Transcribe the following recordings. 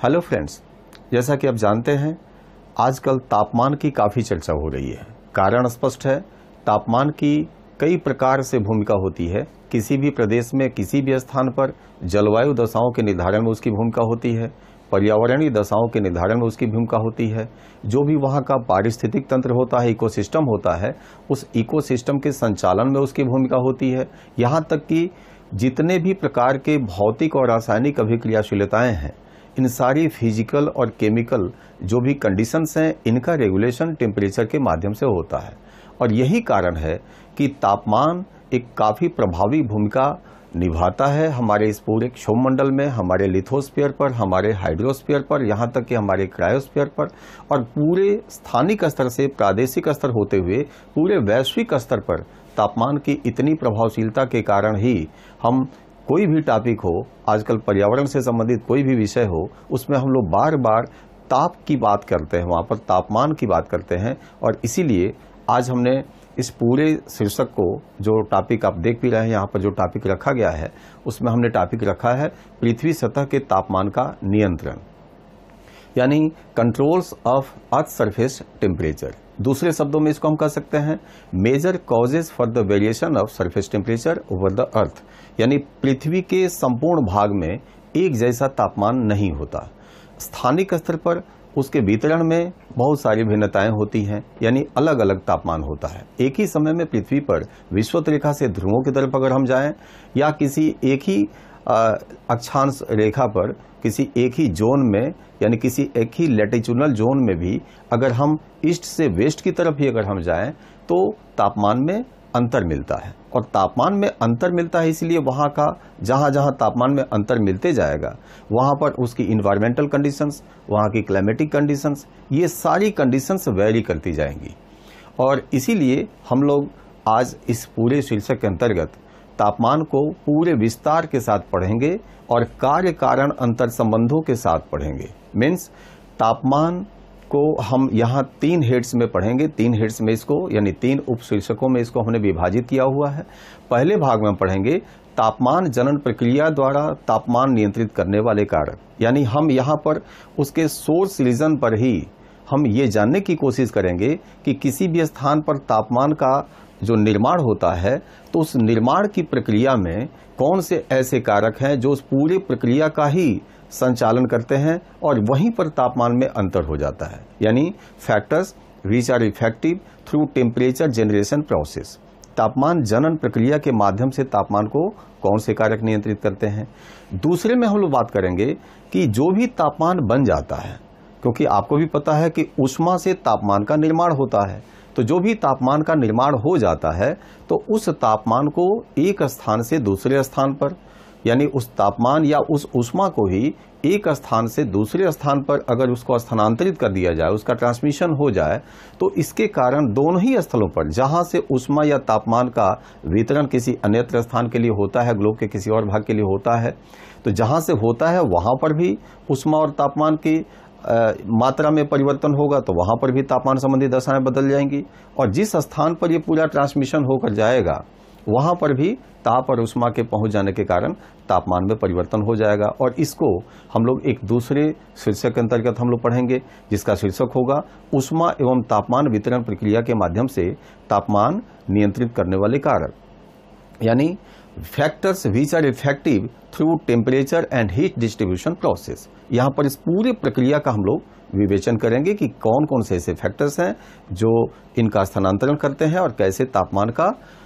Hello friends, जैसा कि आप जानते हैं आजकल तापमान की काफ़ी चर्चा हो रही है। कारण स्पष्ट है, तापमान की कई प्रकार से भूमिका होती है। किसी भी प्रदेश में किसी भी स्थान पर जलवायु दशाओं के निर्धारण में उसकी भूमिका होती है, पर्यावरणीय दशाओं के निर्धारण में उसकी भूमिका होती है। जो भी वहाँ का पारिस्थितिक तंत्र होता है, इकोसिस्टम होता है, उस इकोसिस्टम के संचालन में उसकी भूमिका होती है। यहाँ तक कि जितने भी प्रकार के भौतिक और रासायनिक अभिक्रियाशीलताएं हैं, इन सारी फिजिकल और केमिकल जो भी कंडीशंस हैं, इनका रेगुलेशन टेम्परेचर के माध्यम से होता है। और यही कारण है कि तापमान एक काफ़ी प्रभावी भूमिका निभाता है हमारे इस पूरे क्षोभमंडल में, हमारे लिथोस्फीयर पर, हमारे हाइड्रोस्फीयर पर, यहाँ तक कि हमारे क्रायोस्फीयर पर, और पूरे स्थानिक स्तर से प्रादेशिक स्तर होते हुए पूरे वैश्विक स्तर पर तापमान की इतनी प्रभावशीलता के कारण ही हम कोई भी टॉपिक हो, आजकल पर्यावरण से संबंधित कोई भी विषय हो, उसमें हम लोग बार बार ताप की बात करते हैं, वहाँ पर तापमान की बात करते हैं। और इसीलिए आज हमने इस पूरे शीर्षक को, जो टॉपिक आप देख भी रहे हैं यहाँ पर जो टॉपिक रखा गया है, उसमें हमने टॉपिक रखा है पृथ्वी सतह के तापमान का नियंत्रण, यानी controls of earth surface temperature. दूसरे शब्दों में इसको हम कह सकते हैं major causes for the variation of surface temperature over the earth, यानी पृथ्वी के संपूर्ण भाग में एक जैसा तापमान नहीं होता। स्थानिक स्तर पर उसके वितरण में बहुत सारी भिन्नताएं होती हैं, यानी अलग अलग तापमान होता है। एक ही समय में पृथ्वी पर विषुवत रेखा से ध्रुवों की तरफ अगर हम जाएं, या किसी एक ही अक्षांश रेखा पर किसी एक ही जोन में, यानी किसी एक ही लैटिट्यूडनल जोन में भी अगर हम ईस्ट से वेस्ट की तरफ ही अगर हम जाएं, तो तापमान में अंतर मिलता है। और तापमान में अंतर मिलता है इसलिए वहाँ का जहाँ जहाँ तापमान में अंतर मिलते जाएगा, वहाँ पर उसकी इन्वायरमेंटल कंडीशंस, वहाँ की क्लाइमेटिक कंडीशंस, ये सारी कंडीशंस वेरी करती जाएंगी। और इसीलिए हम लोग आज इस पूरे शीर्षक के अंतर्गत तापमान को पूरे विस्तार के साथ पढ़ेंगे और कार्य कारण अंतर संबंधों के साथ पढ़ेंगे। मीन्स तापमान को हम यहाँ 3 हेड्स में पढ़ेंगे। 3 हेड्स में इसको, यानी 3 उपशीर्षकों में इसको हमने विभाजित किया हुआ है। पहले भाग में पढ़ेंगे तापमान जनन प्रक्रिया द्वारा तापमान नियंत्रित करने वाले कारक, यानी हम यहाँ पर उसके सोर्स रीजन पर ही हम ये जानने की कोशिश करेंगे कि किसी भी स्थान पर तापमान का जो निर्माण होता है, तो उस निर्माण की प्रक्रिया में कौन से ऐसे कारक हैं जो उस पूरी प्रक्रिया का ही संचालन करते हैं, और वहीं पर तापमान में अंतर हो जाता है। यानी factors which are effective through temperature generation process. तापमान जनन प्रक्रिया के माध्यम से तापमान को कौन से कारक नियंत्रित करते हैं। दूसरे में हम लोग बात करेंगे कि जो भी तापमान बन जाता है, क्योंकि आपको भी पता है कि ऊष्मा से तापमान का निर्माण होता है, तो जो भी तापमान का निर्माण हो जाता है, तो उस तापमान को एक स्थान से दूसरे स्थान पर, यानी उस तापमान या उस ऊष्मा को ही एक स्थान से दूसरे स्थान पर अगर उसको स्थानांतरित कर दिया जाए, उसका ट्रांसमिशन हो जाए, तो इसके कारण दोनों ही स्थलों पर जहां से ऊष्मा या तापमान का वितरण किसी अन्यत्र स्थान के लिए होता है, ग्लोब के किसी और भाग के लिए होता है, तो जहां से होता है वहां पर भी ऊष्मा और तापमान की मात्रा में परिवर्तन होगा, तो वहां पर भी तापमान संबंधी दशाएं बदल जाएंगी। और जिस स्थान पर ये पूरा ट्रांसमिशन होकर जाएगा, वहां पर भी ताप और ऊष्मा के पहुंच जाने के कारण तापमान में परिवर्तन हो जाएगा। और इसको हम लोग एक दूसरे शीर्षक के अंतर्गत हम लोग पढ़ेंगे, जिसका शीर्षक होगा ऊष्मा एवं तापमान वितरण प्रक्रिया के माध्यम से तापमान नियंत्रित करने वाले कारक, यानी factors which are effective through temperature and heat distribution process. यहाँ पर इस पूरी प्रक्रिया का हम लोग विवेचन करेंगे कि कौन कौन से ऐसे फैक्टर्स हैं जो इनका स्थानांतरण करते हैं और कैसे तापमान का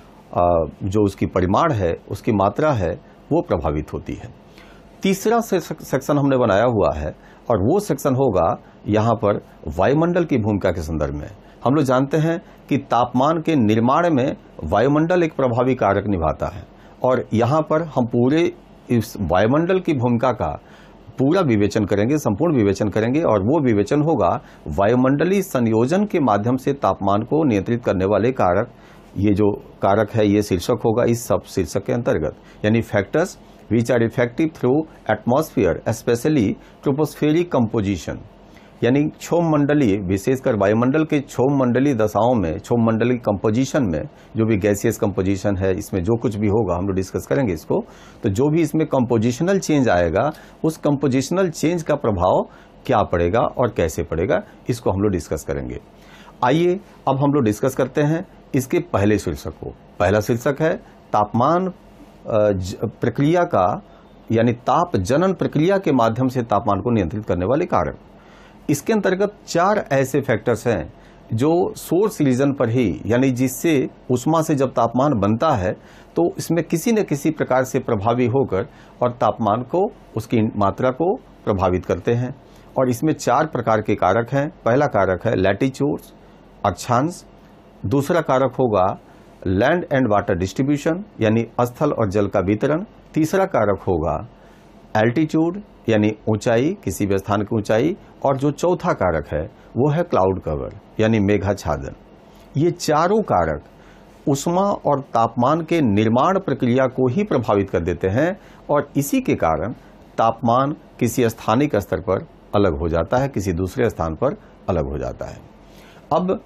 जो उसकी परिमाण है, उसकी मात्रा है, वो प्रभावित होती है। तीसरा सेक्शन हमने बनाया हुआ है, और वो सेक्शन होगा यहाँ पर वायुमंडल की भूमिका के संदर्भ में। हम लोग जानते हैं कि तापमान के निर्माण में वायुमंडल एक प्रभावी कारक निभाता है, और यहाँ पर हम पूरे इस वायुमंडल की भूमिका का पूरा विवेचन करेंगे, संपूर्ण विवेचन करेंगे, और वो विवेचन होगा वायुमंडलीय संयोजन के माध्यम से तापमान को नियंत्रित करने वाले कारक। ये जो कारक है, ये शीर्षक होगा इस सब शीर्षक के अंतर्गत, यानी factors which are effective through atmosphere, specially tropospheric composition. यानी क्षोभमंडलीय, विशेषकर वायुमंडल के क्षोभमंडलीय दशाओं में, क्षोभमंडलीय कंपोजिशन में, जो भी गैसियस कंपोजिशन है, इसमें जो कुछ भी होगा हम लोग डिस्कस करेंगे इसको, तो जो भी इसमें कंपोजिशनल चेंज आएगा, उस कंपोजिशनल चेंज का प्रभाव क्या पड़ेगा और कैसे पड़ेगा, इसको हम लोग डिस्कस करेंगे। आइए अब हम लोग डिस्कस करते हैं इसके पहले शीर्षक को। पहला शीर्षक है तापमान प्रक्रिया का, यानी ताप जनन प्रक्रिया के माध्यम से तापमान को नियंत्रित करने वाले कारक। इसके अंतर्गत 4 ऐसे फैक्टर्स हैं जो सोर्स रीजन पर ही, यानी जिससे उष्मा से जब तापमान बनता है तो इसमें किसी न किसी प्रकार से प्रभावी होकर और तापमान को, उसकी मात्रा को प्रभावित करते हैं। और इसमें 4 प्रकार के कारक हैं। पहला कारक है लैटिट्यूड, अक्षांश। दूसरा कारक होगा लैंड एंड वाटर डिस्ट्रीब्यूशन, यानी स्थल और जल का वितरण। तीसरा कारक होगा एल्टीट्यूड, यानी ऊंचाई, किसी भी स्थान की ऊंचाई। और जो चौथा कारक है वो है क्लाउड कवर, यानी मेघाच्छादन। ये चारों कारक उष्मा और तापमान के निर्माण प्रक्रिया को ही प्रभावित कर देते हैं और इसी के कारण तापमान किसी स्थानिक स्तर पर अलग हो जाता है, किसी दूसरे स्थान पर अलग हो जाता है। अब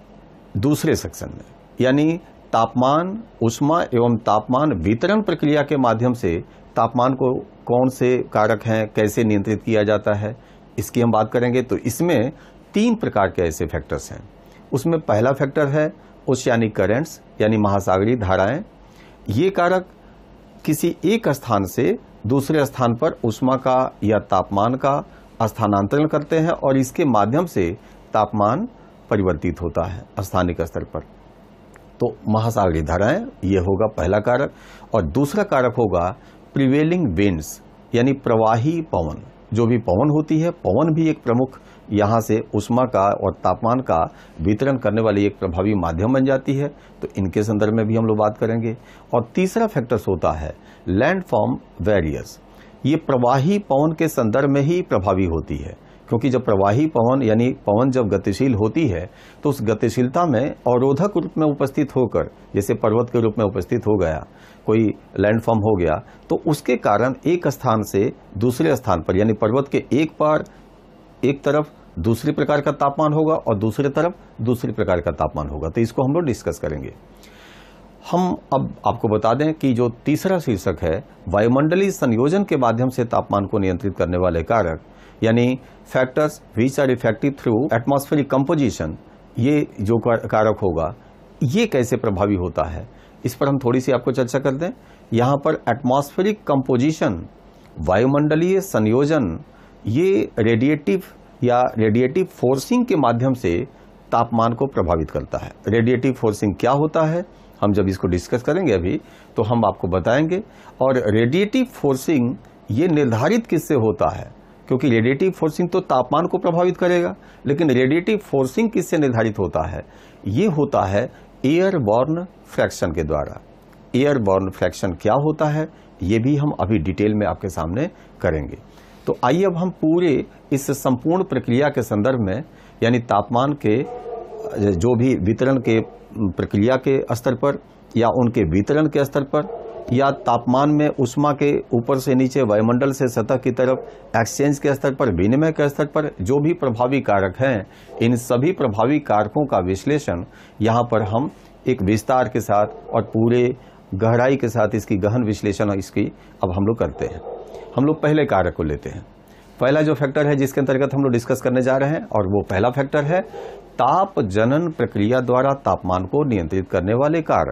दूसरे सेक्शन में, यानी तापमान, उष्मा एवं तापमान वितरण प्रक्रिया के माध्यम से तापमान को कौन से कारक हैं, कैसे नियंत्रित किया जाता है, इसकी हम बात करेंगे। तो इसमें 3 प्रकार के ऐसे फैक्टर्स हैं। उसमें पहला फैक्टर है ओशियानिक करेंट्स, यानी महासागरीय धाराएं। ये कारक किसी एक स्थान से दूसरे स्थान पर उष्मा का या तापमान का स्थानांतरण करते हैं और इसके माध्यम से तापमान परिवर्तित होता है स्थानिक स्तर पर। तो महासागरीय धाराएं, ये होगा पहला कारक। और दूसरा कारक होगा प्रिवेलिंग विंड्स, यानी प्रवाही पवन। जो भी पवन होती है, पवन भी एक प्रमुख यहाँ से उष्मा का और तापमान का वितरण करने वाली एक प्रभावी माध्यम बन जाती है। तो इनके संदर्भ में भी हम लोग बात करेंगे। और तीसरा फैक्टर्स होता है लैंडफॉर्म वेरियस। ये प्रवाही पवन के संदर्भ में ही प्रभावी होती है, क्योंकि जब प्रवाही पवन, यानी पवन जब गतिशील होती है तो उस गतिशीलता में अवरोधक रूप में उपस्थित होकर, जैसे पर्वत के रूप में उपस्थित हो गया, कोई लैंडफॉर्म हो गया, तो उसके कारण एक स्थान से दूसरे स्थान पर, यानी पर्वत के एक तरफ दूसरी प्रकार का तापमान होगा और दूसरी तरफ दूसरी प्रकार का तापमान होगा। तो इसको हम लोग डिस्कस करेंगे। हम अब आपको बता दें कि जो तीसरा शीर्षक है वायुमंडलीय संयोजन के माध्यम से तापमान को नियंत्रित करने वाले कारक, यानी factors which are effective through atmospheric composition, ये जो कारक होगा ये कैसे प्रभावी होता है, इस पर हम थोड़ी सी आपको चर्चा कर दें। यहां पर एटमॉस्फेरिक कंपोजिशन, वायुमंडलीय संयोजन, ये रेडिएटिव फोर्सिंग के माध्यम से तापमान को प्रभावित करता है। रेडिएटिव फोर्सिंग क्या होता है, हम जब इसको डिस्कस करेंगे अभी तो हम आपको बताएंगे। और रेडिएटिव फोर्सिंग ये निर्धारित किससे होता है, क्योंकि रेडिएटिव फोर्सिंग तो तापमान को प्रभावित करेगा, लेकिन रेडिएटिव फोर्सिंग किससे निर्धारित होता है, ये होता है एयरबॉर्न फ्रैक्शन के द्वारा। एयरबॉर्न फ्रैक्शन क्या होता है ये भी हम अभी डिटेल में आपके सामने करेंगे। तो आइए अब हम पूरे इस संपूर्ण प्रक्रिया के संदर्भ में, यानी तापमान के जो भी वितरण के प्रक्रिया के स्तर पर या उनके वितरण के स्तर पर या तापमान में उष्मा के ऊपर से नीचे वायुमंडल से सतह की तरफ एक्सचेंज के स्तर पर, विनिमय के स्तर पर जो भी प्रभावी कारक हैं, इन सभी प्रभावी कारकों का विश्लेषण यहाँ पर हम एक विस्तार के साथ और पूरे गहराई के साथ इसकी गहन विश्लेषण इसकी अब हम लोग करते हैं। हम लोग पहले कारक को लेते हैं। पहला जो फैक्टर है जिसके अंतर्गत हम लोग डिस्कस करने जा रहे हैं, और वो पहला फैक्टर है ताप जनन प्रक्रिया द्वारा तापमान को नियंत्रित करने वाले कारक।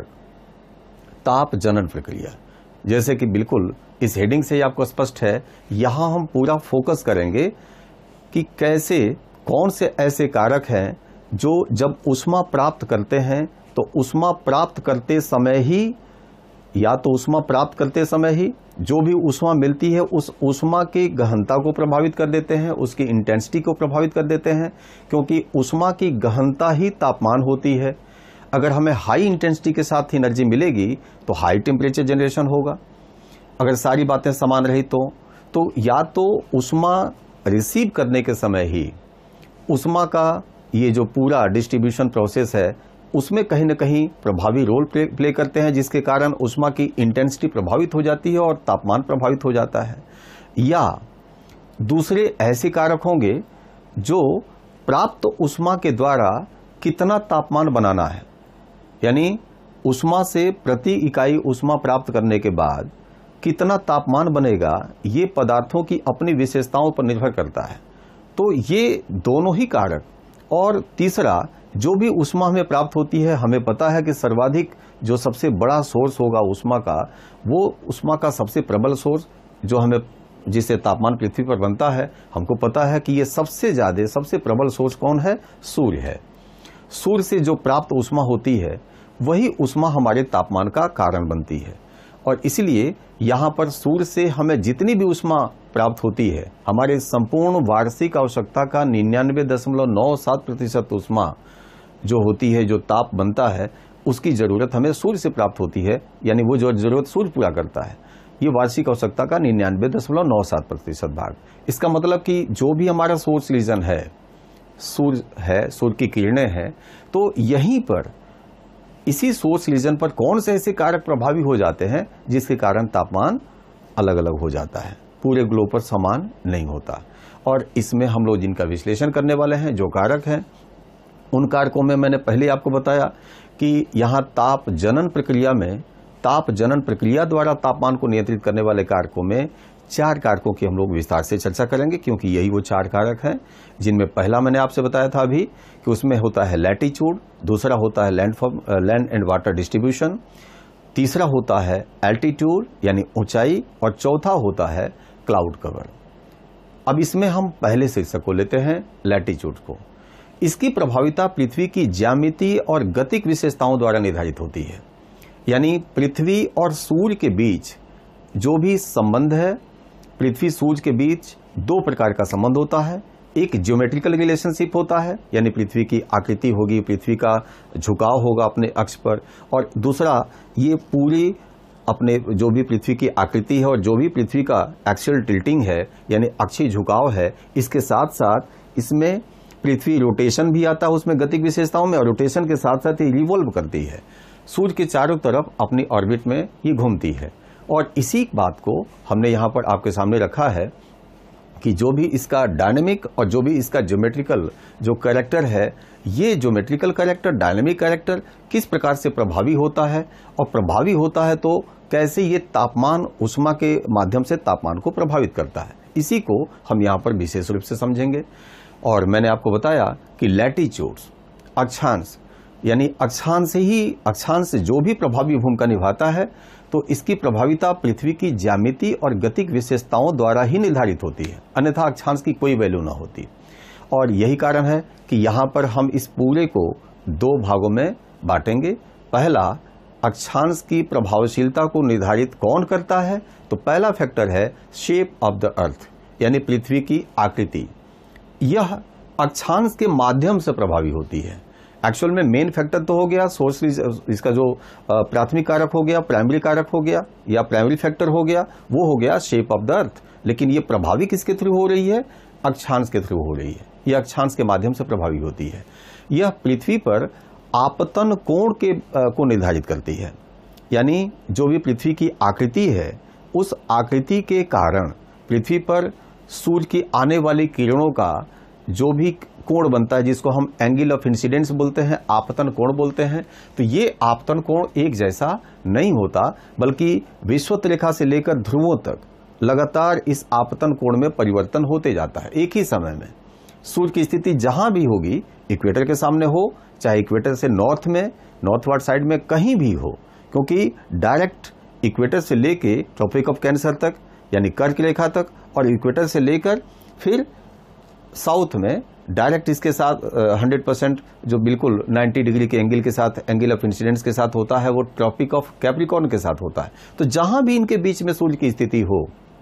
ताप जनन प्रक्रिया, जैसे कि बिल्कुल इस हेडिंग से ही आपको स्पष्ट है, यहां हम पूरा फोकस करेंगे कि कैसे, कौन से ऐसे कारक हैं जो जब उष्मा प्राप्त करते हैं तो उष्मा प्राप्त करते समय ही, या तो उष्मा प्राप्त करते समय ही जो भी उष्मा मिलती है उस उष्मा की गहनता को प्रभावित कर देते हैं, उसकी इंटेंसिटी को प्रभावित कर देते हैं, क्योंकि उष्मा की गहनता ही तापमान होती है। अगर हमें हाई इंटेंसिटी के साथ एनर्जी मिलेगी तो हाई टेम्परेचर जनरेशन होगा। अगर सारी बातें समान रही तो या तो उष्मा रिसीव करने के समय ही उष्मा का ये जो पूरा डिस्ट्रीब्यूशन प्रोसेस है उसमें कहीं न कहीं प्रभावी रोल प्ले करते हैं, जिसके कारण उष्मा की इंटेंसिटी प्रभावित हो जाती है और तापमान प्रभावित हो जाता है। या दूसरे ऐसे कारक होंगे जो प्राप्त ऊष्मा के द्वारा कितना तापमान बनाना है, यानी ऊष्मा से प्रति इकाई ऊष्मा प्राप्त करने के बाद कितना तापमान बनेगा, ये पदार्थों की अपनी विशेषताओं पर निर्भर करता है। तो ये दोनों ही कारक, और तीसरा जो भी ऊष्मा हमें प्राप्त होती है, हमें पता है कि सर्वाधिक जो सबसे बड़ा सोर्स होगा ऊष्मा का, वो ऊष्मा का सबसे प्रबल सोर्स जो हमें जिससे तापमान पृथ्वी पर बनता है, हमको पता है कि ये सबसे ज्यादा सबसे प्रबल सोर्स कौन है? सूर्य है। सूर्य से जो प्राप्त ऊष्मा होती है वही ऊष्मा हमारे तापमान का कारण बनती है, और इसलिए यहाँ पर सूर्य से हमें जितनी भी ऊष्मा प्राप्त होती है, हमारे संपूर्ण वार्षिक आवश्यकता का 99.97% ऊष्मा जो होती है, जो ताप बनता है, उसकी जरूरत हमें सूर्य से प्राप्त होती है, यानी वो जो जरूरत सूर्य पूरा करता है, ये वार्षिक आवश्यकता का 99.97% भाग। इसका मतलब कि जो भी हमारा सोर्स रीजन है, सूर्य की किरणें हैं, तो यहीं पर इसी सोर्स रीजन पर कौन से ऐसे कारक प्रभावी हो जाते हैं जिसके कारण तापमान अलग अलग हो जाता है, पूरे ग्लोब पर समान नहीं होता। और इसमें हम लोग जिनका विश्लेषण करने वाले हैं, जो कारक हैं, उन कारकों में मैंने पहले आपको बताया कि यहाँ ताप जनन प्रक्रिया द्वारा तापमान को नियंत्रित करने वाले कारकों में 4 कारकों की हम लोग विस्तार से चर्चा करेंगे, क्योंकि यही वो 4 कारक हैं जिनमें पहला मैंने आपसे बताया था अभी कि उसमें होता है लैटिट्यूड, दूसरा होता है लैंड एंड वाटर डिस्ट्रीब्यूशन, तीसरा होता है एल्टीट्यूड यानी ऊंचाई, और चौथा होता है क्लाउड कवर। अब इसमें हम पहले शीर्षक को लेते हैं, लैटिट्यूड को। इसकी प्रभाविता पृथ्वी की ज्यामितीय और गतिक विशेषताओं द्वारा निर्धारित होती है, यानी पृथ्वी और सूर्य के बीच जो भी संबंध है, पृथ्वी सूर्य के बीच 2 प्रकार का संबंध होता है। एक ज्योमेट्रिकल रिलेशनशिप होता है, यानी पृथ्वी की आकृति होगी, पृथ्वी का झुकाव होगा अपने अक्ष पर, और दूसरा ये पूरी अपने जो भी पृथ्वी की आकृति है और जो भी पृथ्वी का एक्सियल टिल्टिंग है, यानी अक्षीय झुकाव है, इसके साथ साथ इसमें पृथ्वी रोटेशन भी आता है उसमें गतिक विशेषताओं में, और रोटेशन के साथ साथ ये रिवॉल्व करती है, सूर्य के चारों तरफ अपनी ऑर्बिट में ये घूमती है। और इसी बात को हमने यहाँ पर आपके सामने रखा है कि जो भी इसका डायनेमिक और जो भी इसका ज्योमेट्रिकल जो कैरेक्टर है, ये ज्योमेट्रिकल कैरेक्टर, डायनेमिक कैरेक्टर किस प्रकार से प्रभावी होता है, और प्रभावी होता है तो कैसे ये तापमान ऊष्मा के माध्यम से तापमान को प्रभावित करता है, इसी को हम यहाँ पर विशेष रूप से समझेंगे। और मैंने आपको बताया कि लैटिट्यूड्स, अक्षांश, यानी अक्षांश जो भी प्रभावी भूमिका निभाता है, तो इसकी प्रभाविता पृथ्वी की ज्यामिति और गतिक विशेषताओं द्वारा ही निर्धारित होती है, अन्यथा अक्षांश की कोई वैल्यू ना होती। और यही कारण है कि यहाँ पर हम इस पूरे को 2 भागों में बांटेंगे। पहला, अक्षांश की प्रभावशीलता को निर्धारित कौन करता है, तो पहला फैक्टर है शेप ऑफ द अर्थ, यानी पृथ्वी की आकृति। यह अक्षांश के माध्यम से प्रभावी होती है। एक्चुअल में मेन फैक्टर तो हो गया सोर्स, इसका जो प्राथमिक कारक हो गया, प्राइमरी कारक हो गया या प्राइमरी फैक्टर हो गया, वो हो गया शेप ऑफ द अर्थ। लेकिन ये प्रभावी किसके थ्रू हो रही है? अक्षांश के थ्रू हो रही है। यह अक्षांश के माध्यम से प्रभावी होती है। यह पृथ्वी पर आपतन कोण को निर्धारित करती है, यानी जो भी पृथ्वी की आकृति है, उस आकृति के कारण पृथ्वी पर सूर्य की आने वाली किरणों का जो भी कोण बनता है, जिसको हम एंगल ऑफ इंसिडेंस बोलते हैं, आपतन कोण बोलते हैं, तो ये आपतन कोण एक जैसा नहीं होता, बल्कि विषुवत रेखा से लेकर ध्रुवों तक लगातार इस आपतन कोण में परिवर्तन होते जाता है। एक ही समय में सूर्य की स्थिति जहां भी होगी, इक्वेटर के सामने हो, चाहे इक्वेटर से नॉर्थ में, नॉर्थवर्ड साइड में कहीं भी हो, क्योंकि डायरेक्ट इक्वेटर से लेके ट्रॉपिक ऑफ कैंसर तक यानी कर्क रेखा तक, और इक्वेटर से लेकर फिर साउथ में डायरेक्ट इसके साथ 100% जो बिल्कुल 90 डिग्री के एंगल के साथ, एंगल ऑफ इंसिडेंस के साथ होता है, वो ट्रॉपिक ऑफ कैप्रिकॉर्न के साथ होता है। तो जहां भी इनके बीच में सूर्य की स्थिति हो,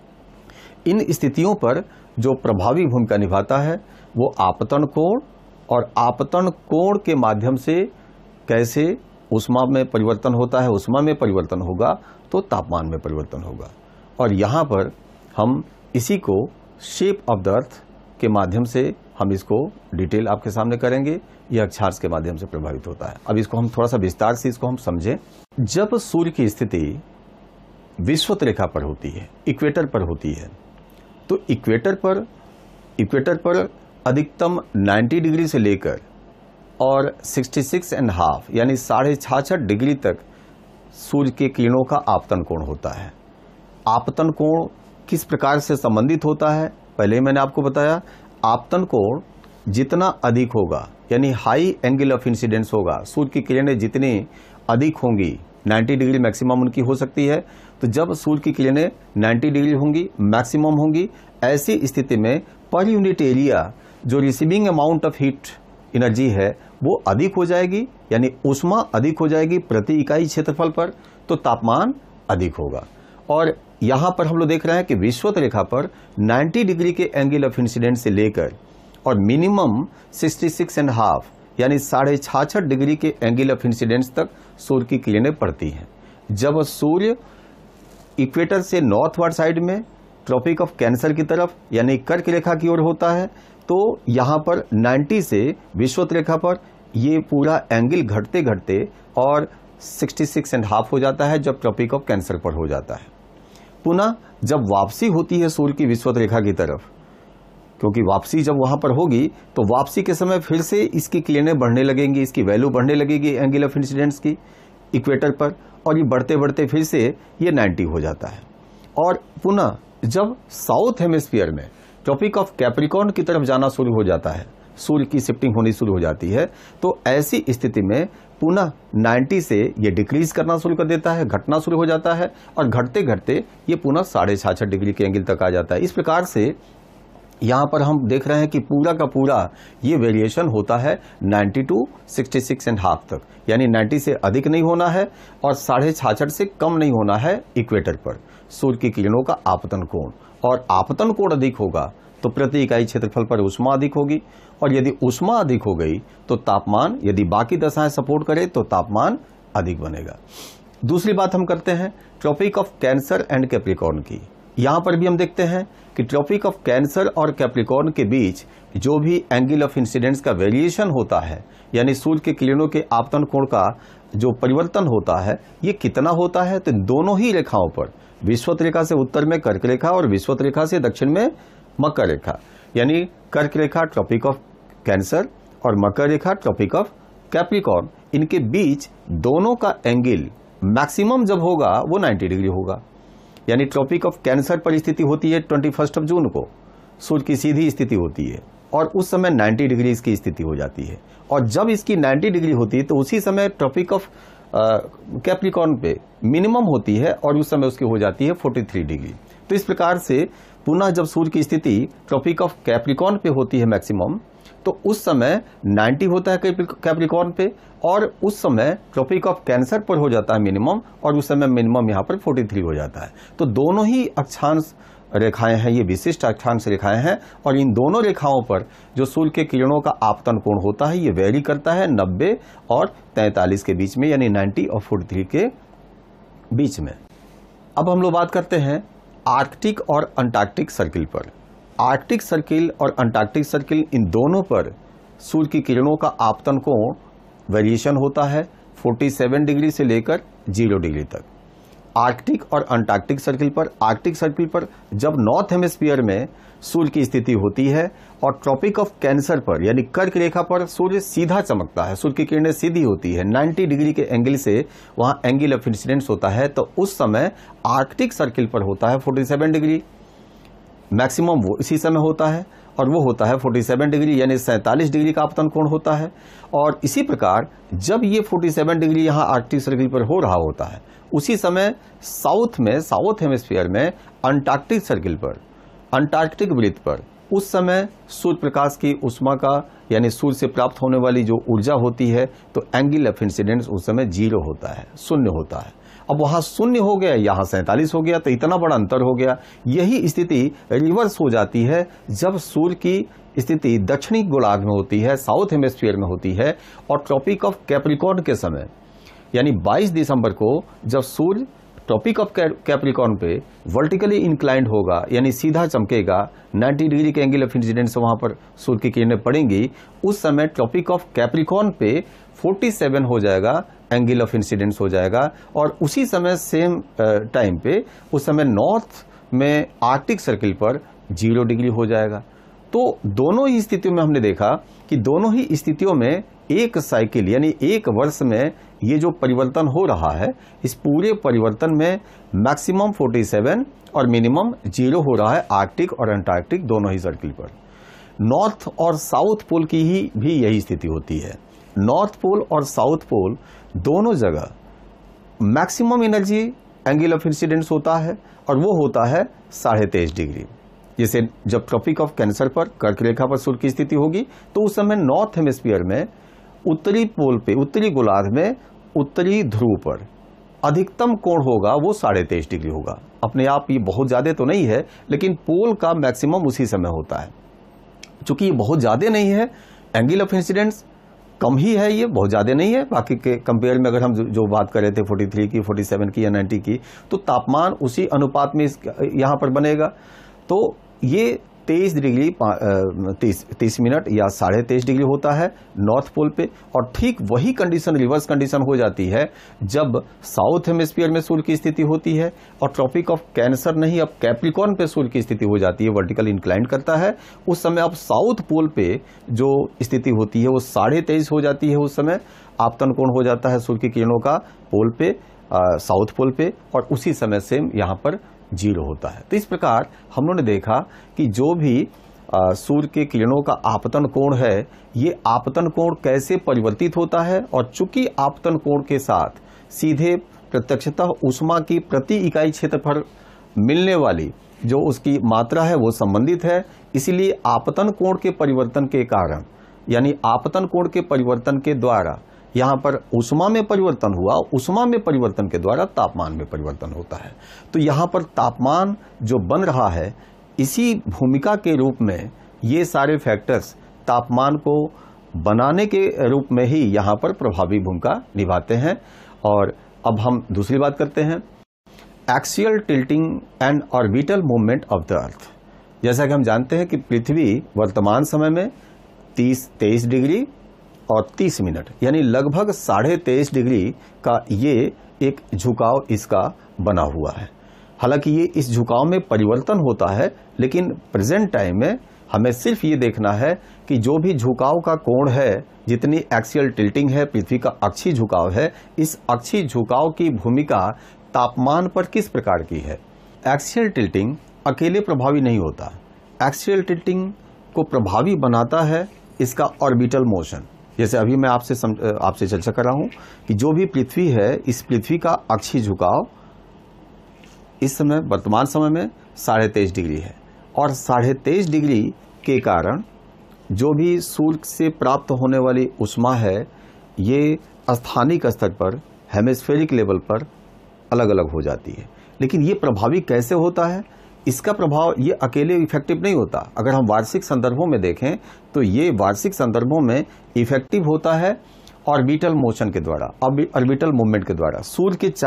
इन स्थितियों पर जो प्रभावी भूमिका निभाता है वो आपतन कोण, और आपतन कोण के माध्यम से कैसे ऊष्मा में परिवर्तन होता है, ऊष्मा में परिवर्तन होगा तो तापमान में परिवर्तन होगा। और यहाँ पर हम इसी को शेप ऑफ द अर्थ के माध्यम से हम इसको डिटेल आपके सामने करेंगे। यह अक्षांश के माध्यम से प्रभावित होता है। अब इसको हम थोड़ा सा विस्तार से इसको हम समझें। जब सूर्य की स्थिति विषुवत रेखा पर होती है, इक्वेटर पर होती है, तो इक्वेटर पर अधिकतम 90 डिग्री से लेकर और 66.5 यानी 66.5 डिग्री तक सूर्य के किरणों का आपतन कोण होता है। आपतन कोण किस प्रकार से संबंधित होता है, पहले मैंने आपको बताया। आपतन कोण जितना अधिक होगा यानी हाई एंगल ऑफ इंसिडेंस होगा, सूर्य की किरणें जितनी अधिक होंगी, 90 डिग्री मैक्सिमम उनकी हो सकती है, तो जब सूर्य की किरणें 90 डिग्री होंगी, मैक्सिमम होंगी, ऐसी स्थिति में पर यूनिट एरिया जो receiving amount of heat energy है वो अधिक हो जाएगी, यानी ऊष्मा अधिक हो जाएगी प्रति इकाई क्षेत्रफल पर, तो तापमान अधिक होगा। और यहां पर हम लोग देख रहे हैं कि विषुवत रेखा पर 90 डिग्री के एंगल ऑफ इंसिडेंस से लेकर और मिनिमम 66.5 यानी 66.5 डिग्री के एंगल ऑफ इंसिडेंस तक सूर्य की किरणें पड़ती हैं। जब सूर्य इक्वेटर से नॉर्थवर्ड साइड में ट्रॉपिक ऑफ कैंसर की तरफ यानी कर्क रेखा की ओर होता है, तो यहां पर 90 से विषुवत रेखा पर ये पूरा एंगल घटते घटते और 66.5 हो जाता है जब ट्रॉपिक ऑफ कैंसर पर हो जाता है। पुनः जब वापसी होती है सूर्य की विषुवत रेखा की तरफ, क्योंकि वापसी जब वहां पर होगी तो वापसी के समय फिर से इसकी किरणें बढ़ने लगेंगी, इसकी वैल्यू बढ़ने लगेगी एंगल ऑफ इंसिडेंस की इक्वेटर पर, और ये बढ़ते बढ़ते फिर से ये 90 हो जाता है। और पुनः जब साउथ हेमिस्फीयर में ट्रॉपिक ऑफ कैप्रिकॉर्न की तरफ जाना शुरू हो जाता है, सूर्य की शिफ्टिंग होनी शुरू हो जाती है, तो ऐसी स्थिति में पुनः 90 से ये डिक्रीज करना शुरू कर देता है, घटना शुरू हो जाता है, और घटते घटते ये पुनः 66.5 डिग्री के एंगल तक आ जाता है। इस प्रकार से यहां पर हम देख रहे हैं कि पूरा का पूरा ये वेरिएशन होता है 90 to 66.5 तक, यानी 90 से अधिक नहीं होना है और 66.5 से कम नहीं होना है इक्वेटर पर सूर्य की किरणों का आपतन कोण। और आपतन कोण अधिक होगा तो प्रति इकाई क्षेत्रफल पर ऊष्मा अधिक होगी, और यदि ऊष्मा अधिक हो गई तो तापमान, यदि बाकी दशाएं सपोर्ट करे तो तापमान अधिक बनेगा। दूसरी बात हम करते हैं Tropic of Cancer and Capricorn की। यहां पर भी हम देखते हैं कि ट्रॉपिक ऑफ कैंसर और कैप्रिकॉर्न के बीच जो भी एंगल ऑफ इंसिडेंस का वेरिएशन होता है, यानी सूर्य के किरणों के आपतन कोण का जो परिवर्तन होता है, ये कितना होता है, तो दोनों ही रेखाओं पर, विषुवत रेखा से उत्तर में कर्क रेखा और विषुवत रेखा से दक्षिण में मकर रेखा, यानी कर्क रेखा ट्रॉपिक ऑफ कैंसर और मकर रेखा ट्रॉपिक ऑफ कैप्रिकॉर्न, इनके बीच दोनों का एंगल मैक्सिमम जब होगा वो 90 डिग्री होगा। यानी ट्रॉपिक ऑफ कैंसर पर स्थिति होती है 21 जून को, सूर्य की सीधी स्थिति होती है और उस समय 90 डिग्री इसकी स्थिति हो जाती है, और जब इसकी 90 डिग्री होती है तो उसी समय ट्रॉपिक ऑफ कैप्रिकॉर्न पे मिनिमम होती है और उस समय उसकी हो जाती है 43 डिग्री। तो इस प्रकार से पुनः जब सूर्य की स्थिति ट्रॉपिक ऑफ कैप्रिकॉर्न पे होती है मैक्सिमम, तो उस समय 90 होता है कैप्रिकॉर्न पे, और उस समय ट्रॉपिक ऑफ कैंसर पर हो जाता है मिनिमम, और उस समय मिनिमम यहाँ पर 43 हो जाता है। तो दोनों ही अक्षांश रेखाएं हैं, ये विशिष्ट अक्षांश रेखाएं हैं, और इन दोनों रेखाओं पर जो सूर्य के किरणों का आपतन कोण होता है ये वेरी करता है 90 और 43 के बीच में, यानी 90 और 43 के बीच में। अब हम लोग बात करते हैं आर्कटिक और अंटार्कटिक सर्किल पर। आर्कटिक सर्किल और अंटार्कटिक सर्किल, इन दोनों पर सूर्य की किरणों का आपतन कोण वेरिएशन होता है 47 डिग्री से लेकर 0 डिग्री तक। आर्कटिक और अंटार्कटिक सर्किल पर, आर्कटिक सर्किल पर जब नॉर्थ हेमिस्फीयर में सूर्य की स्थिति होती है और ट्रॉपिक ऑफ कैंसर पर यानी कर्क रेखा पर सूर्य सीधा चमकता है, सूर्य की किरणें सीधी होती है, 90 डिग्री के एंगल से वहां एंगल ऑफ इंसिडेंस होता है, तो उस समय आर्कटिक सर्किल पर होता है 47 डिग्री मैक्सिमम, वो इसी समय होता है, और वो होता है 47 डिग्री यानी 47 डिग्री का आपतन कोण होता है। और इसी प्रकार जब ये 47 डिग्री यहाँ आर्कटिक सर्किल पर हो रहा होता है, उसी समय साउथ में, साउथ हेमिस्फीयर में अंटार्कटिक सर्किल पर, अंटार्कटिक वृत्त पर उस समय सूर्य प्रकाश की ऊष्मा का यानी सूर्य से प्राप्त होने वाली जो ऊर्जा होती है, तो एंगल ऑफ इंसिडेंस उस समय 0 होता है, शून्य होता है। अब वहां शून्य हो गया, यहां 47 हो गया, तो इतना बड़ा अंतर हो गया। यही स्थिति रिवर्स हो जाती है जब सूर्य की स्थिति दक्षिणी गोलार्ध में होती है, साउथ हेमिस्फीयर में होती है, और ट्रॉपिक ऑफ कैप्रिकॉर्न के समय यानी 22 दिसंबर को जब सूर्य ट्रॉपिक ऑफ कैप्रिकॉर्न पे वर्टिकली इंक्लाइंड होगा यानी सीधा चमकेगा, 90 डिग्री के एंगल ऑफ इंसिडेंस से वहां पर सूर्य की किरणें पड़ेंगी, उस समय ट्रॉपिक ऑफ कैप्रिकॉर्न पे 47 हो जाएगा, एंगल ऑफ इंसिडेंस हो जाएगा, और उसी समय सेम टाइम पे उस समय नॉर्थ में आर्कटिक सर्किल पर 0 डिग्री हो जाएगा। तो दोनों ही स्थितियों में हमने देखा कि दोनों ही स्थितियों में एक साइकिल यानी एक वर्ष में ये जो परिवर्तन हो रहा है, इस पूरे परिवर्तन में मैक्सिमम 47 और मिनिमम 0 हो रहा है आर्कटिक और अंटार्कटिक दोनों ही सर्किल पर। नॉर्थ और साउथ पोल की ही भी यही स्थिति होती है। नॉर्थ पोल और साउथ पोल दोनों जगह maximum energy angle of incidence होता है और वो होता है 23.5 डिग्री। जैसे जब ट्रॉपिक ऑफ कैंसर पर कर्क रेखा पर सूर्य की स्थिति होगी तो उस समय नॉर्थ हेमिस्फीयर में उत्तरी पोल पे, उत्तरी गोलार्ध में, उत्तरी ध्रुव पर अधिकतम कोण होगा वो 23.5 डिग्री होगा। अपने आप ये बहुत ज्यादा तो नहीं है, लेकिन पोल का मैक्सिमम उसी समय होता है। चूंकि ये बहुत ज्यादा नहीं है, एंगल ऑफ इंसिडेंस कम ही है, ये बहुत ज्यादा नहीं है बाकी के कंपेयर में। अगर हम जो बात कर रहे थे 43 की, 47 की या 90 की, तो तापमान उसी अनुपात में यहां पर बनेगा। तो ये 23 डिग्री 30 मिनट या 23.5 डिग्री होता है नॉर्थ पोल पे। और ठीक वही कंडीशन रिवर्स कंडीशन हो जाती है जब साउथ हेमिस्फीयर में सूर्य की स्थिति होती है और ट्रॉपिक ऑफ कैंसर नहीं, अब कैप्रिकॉर्न पे सूर्य की स्थिति हो जाती है, वर्टिकल इंक्लाइंड करता है। उस समय अब साउथ पोल पे जो स्थिति होती है वो 23.5 हो जाती है। उस समय आपतन कोण हो जाता है सूर्य की किरणों का पोल पे, साउथ पोल पे, और उसी समय से यहां पर 0 होता है। तो इस प्रकार हम लोगों ने देखा कि जो भी सूर्य के किरणों का आपतन कोण है, ये आपतन कोण कैसे परिवर्तित होता है। और चूंकि आपतन कोण के साथ सीधे प्रत्यक्षतः ऊष्मा की प्रति इकाई क्षेत्रफल मिलने वाली जो उसकी मात्रा है वो संबंधित है, इसलिए आपतन कोण के परिवर्तन के कारण, यानी आपतन कोण के परिवर्तन के द्वारा यहां पर ऊष्मा में परिवर्तन हुआ, ऊष्मा में परिवर्तन के द्वारा तापमान में परिवर्तन होता है। तो यहां पर तापमान जो बन रहा है, इसी भूमिका के रूप में ये सारे फैक्टर्स तापमान को बनाने के रूप में ही यहां पर प्रभावी भूमिका निभाते हैं। और अब हम दूसरी बात करते हैं, axial tilting and orbital movement of the earth. जैसा कि हम जानते हैं कि पृथ्वी वर्तमान समय में 23 डिग्री और 30 मिनट यानी लगभग 23.5 डिग्री का ये एक झुकाव इसका बना हुआ है। हालांकि ये इस झुकाव में परिवर्तन होता है, लेकिन प्रेजेंट टाइम में हमें सिर्फ ये देखना है कि जो भी झुकाव का कोण है, जितनी एक्सियल टिल्टिंग है, पृथ्वी का अक्षीय झुकाव है, इस अक्षीय झुकाव की भूमिका तापमान पर किस प्रकार की है। एक्सियल टिल्टिंग अकेले प्रभावी नहीं होता, एक्सियल टिल्टिंग को प्रभावी बनाता है इसका ऑर्बिटल मोशन। जैसे अभी मैं आपसे चर्चा कर रहा हूं कि जो भी पृथ्वी है, इस पृथ्वी का अक्षीय झुकाव इस समय वर्तमान समय में 23.5 डिग्री है। और 23.5 डिग्री के कारण जो भी सूर्य से प्राप्त होने वाली ऊष्मा है, ये स्थानिक स्तर पर, हेमिस्फेरिक लेवल पर अलग अलग हो जाती है। लेकिन ये प्रभावी कैसे होता है, इसका प्रभाव ये अकेले इफेक्टिव नहीं होता। अगर हम वार्षिक संदर्भों में देखें तो ये वार्षिक संदर्भों में इफेक्टिव होता है ऑर्बिटल मोशन के द्वारा, ऑर्बिटल मूवमेंट के द्वारा। सूर्य के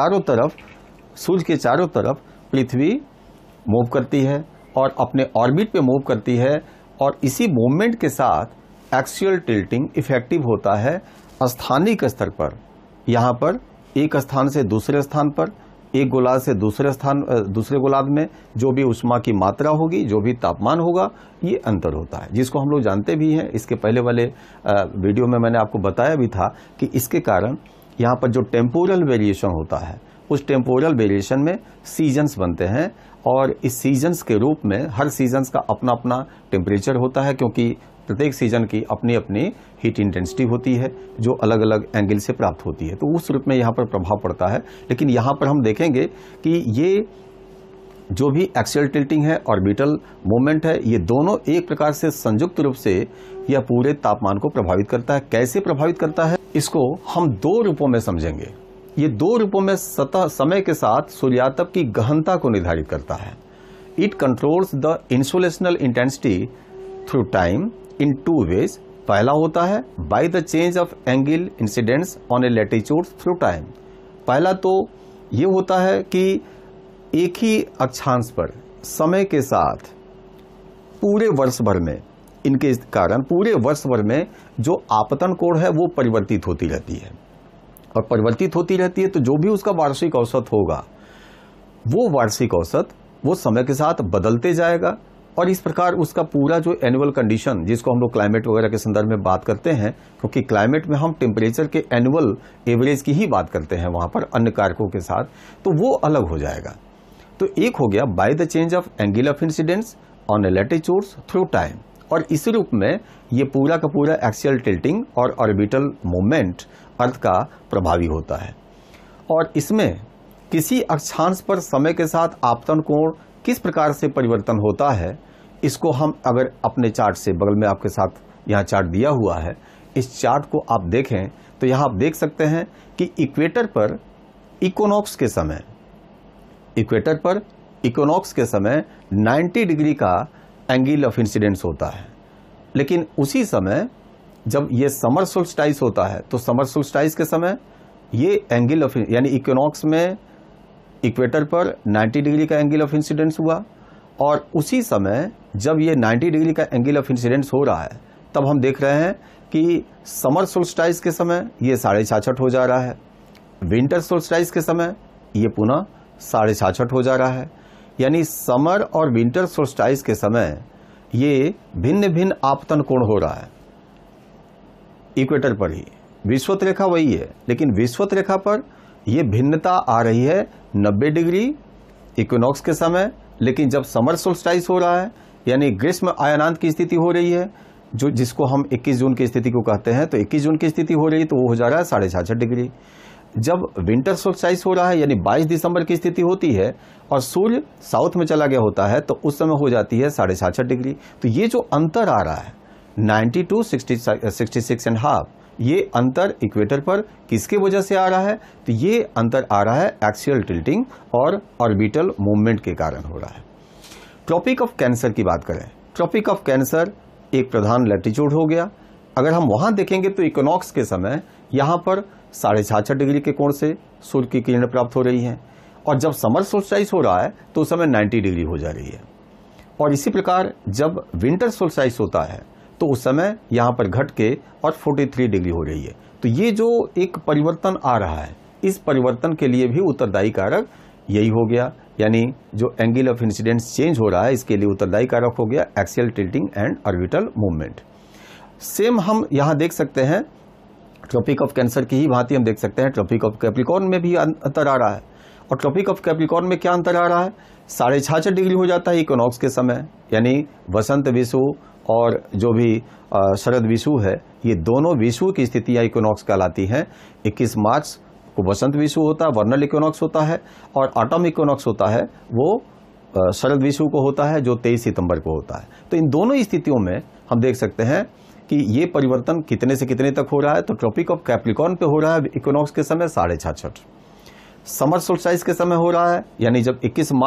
चारों तरफ पृथ्वी मूव करती है और अपने ऑर्बिट पे मूव करती है, और इसी मूवमेंट के साथ एक्सियल टिल्टिंग इफेक्टिव होता है स्थानिक स्तर पर। यहां पर एक स्थान से दूसरे स्थान पर, एक गोलार्ध से दूसरे गोलार्ध में जो भी ऊष्मा की मात्रा होगी, जो भी तापमान होगा, ये अंतर होता है, जिसको हम लोग जानते भी हैं। इसके पहले वाले वीडियो में मैंने आपको बताया भी था कि इसके कारण यहाँ पर जो टेम्पोरल वेरिएशन होता है, उस टेम्पोरल वेरिएशन में सीजन्स बनते हैं, और इस सीजन्स के रूप में हर सीजन्स का अपना अपना टेम्परेचर होता है, क्योंकि प्रत्येक सीजन की अपनी अपनी हीट इंटेंसिटी होती है जो अलग अलग एंगल से प्राप्त होती है। तो उस रूप में यहाँ पर प्रभाव पड़ता है। लेकिन यहाँ पर हम देखेंगे कि ये जो भी एक्सियल टिल्टिंग है, ऑर्बिटल मूवमेंट है, ये दोनों एक प्रकार से संयुक्त रूप से यह पूरे तापमान को प्रभावित करता है। कैसे प्रभावित करता है, इसको हम 2 रूपों में समझेंगे। ये 2 रूपों में सतह समय के साथ सूर्यातप की गहनता को निर्धारित करता है। It controls the insolational intensity through time in 2 ways. पहला होता है by the change of angle incidence on a latitude through time. पहला तो ये होता है कि एक ही अक्षांश पर समय के साथ पूरे वर्ष भर में, इनके कारण पूरे वर्ष भर में जो आपतन कोण है वो परिवर्तित होती रहती है, और परिवर्तित होती रहती है तो जो भी उसका वार्षिक औसत होगा, वो वार्षिक औसत वो समय के साथ बदलते जाएगा, और इस प्रकार उसका पूरा जो एनुअल कंडीशन, जिसको हम लोग क्लाइमेट वगैरह के संदर्भ में बात करते हैं, क्योंकि क्लाइमेट में हम टेम्परेचर के एनुअल एवरेज की ही बात करते हैं वहां पर अन्य कारकों के साथ, तो वो अलग हो जाएगा। तो एक हो गया by the change of angle of incidence on latitudes through time, और इस रूप में ये पूरा का पूरा एक्सियल टिल्टिंग और ऑर्बिटल मूवमेंट अर्थ का प्रभावी होता है। और इसमें किसी अक्षांश पर समय के साथ आपतन कोण किस प्रकार से परिवर्तन होता है, इसको हम अगर अपने चार्ट से, बगल में आपके साथ यहाँ चार्ट दिया हुआ है, इस चार्ट को आप देखें तो यहाँ आप देख सकते हैं कि इक्वेटर पर इक्विनॉक्स के समय, इक्वेटर पर इक्विनॉक्स के समय 90 डिग्री का एंगल ऑफ इंसिडेंस होता है। लेकिन उसी समय जब ये समर सोल्स्टाइस होता है, तो समर सोल्स्टाइस के समय ये एंगल ऑफ, यानी इक्विनॉक्स में इक्वेटर पर 90 डिग्री का एंगल ऑफ इंसिडेंस हुआ, और उसी समय जब ये 90 डिग्री का एंगल ऑफ इंसिडेंस हो रहा है, तब हम देख रहे हैं कि समर सोल्स्टाइस के समय ये 66.5 हो जा रहा है, विंटर सोल्स्टाइस के समय ये पुनः 66.5 हो जा रहा है। यानी समर और विंटर सोल्स्टाइस के समय ये भिन्न भिन्न आपतन कोण हो रहा है इक्वेटर पर ही। विषुवत रेखा वही है, लेकिन विषुवत रेखा पर यह भिन्नता आ रही है 90 डिग्री इक्विनॉक्स के समय, लेकिन जब समर सोल्स्टाइस हो रहा है, यानी ग्रीष्म अयनांत की स्थिति हो रही है, जो जिसको हम 21 जून की स्थिति को कहते हैं, तो 21 जून की स्थिति हो रही है तो वो हो जा रहा है 66.5 डिग्री। जब विंटर सोल्स्टाइस हो रहा है, यानी 22 दिसंबर की स्थिति होती है और सूर्य साउथ में चला गया होता है, तो उस समय हो जाती है 66.5 डिग्री। तो ये जो अंतर आ रहा है 90 to 66.5, ये अंतर इक्वेटर पर किसके वजह से आ रहा है, तो ये अंतर आ रहा है एक्सियल टिल्टिंग और ऑर्बिटल मूवमेंट के कारण हो रहा है। ट्रॉपिक ऑफ कैंसर की बात करें, ट्रॉपिक ऑफ कैंसर एक प्रधान लैटिट्यूड हो गया। अगर हम वहां देखेंगे तो इक्विनॉक्स के समय यहां पर 66.5 डिग्री के कोण से सूर्य की किरण प्राप्त हो रही हैं, और जब समर सोल्स्टाइस हो रहा है तो उस समय 90 डिग्री हो जा रही है। और इसी प्रकार जब विंटर सोल्स्टाइस होता है तो उस समय यहां पर घट के और 43 डिग्री हो रही है। तो ये जो एक परिवर्तन आ रहा है, इस परिवर्तन के लिए भी उत्तरदायी कारक यही हो गया, यानी जो एंगल ऑफ इंसिडेंस चेंज हो रहा है, इसके लिए उत्तरदायी कारक हो गया axial tilting and orbital movement. Same हम यहां देख सकते हैं ट्रॉपिक ऑफ कैंसर की ही भांति हम देख सकते हैं ट्रॉपिक ऑफ कैप्रिकॉर्न में भी अंतर आ रहा है। और ट्रॉपिक ऑफ कैप्रिकॉर्न में क्या अंतर आ रहा है, 66.5 डिग्री हो जाता है इक्विनॉक्स के समय, यानी वसंत विषुव और जो भी शरद विषुव है, ये दोनों विषुव की स्थितियां इक्विनॉक्स कहलाती हैं। 21 मार्च को वसंत विषुव होता है, वर्नल इक्विनॉक्स होता है, और ऑटम इक्विनॉक्स होता है वो शरद विषुव को होता है, जो 23 सितंबर को होता है। तो इन दोनों स्थितियों में हम देख सकते हैं कि ये परिवर्तन कितने से कितने तक हो रहा है। तो ट्रॉपिक ऑफ कैप्रिकॉर्न पे हो रहा है इक्विनॉक्स के समय 66.5, समर सोल्स्टाइस के समय हो रहा है, यानी जब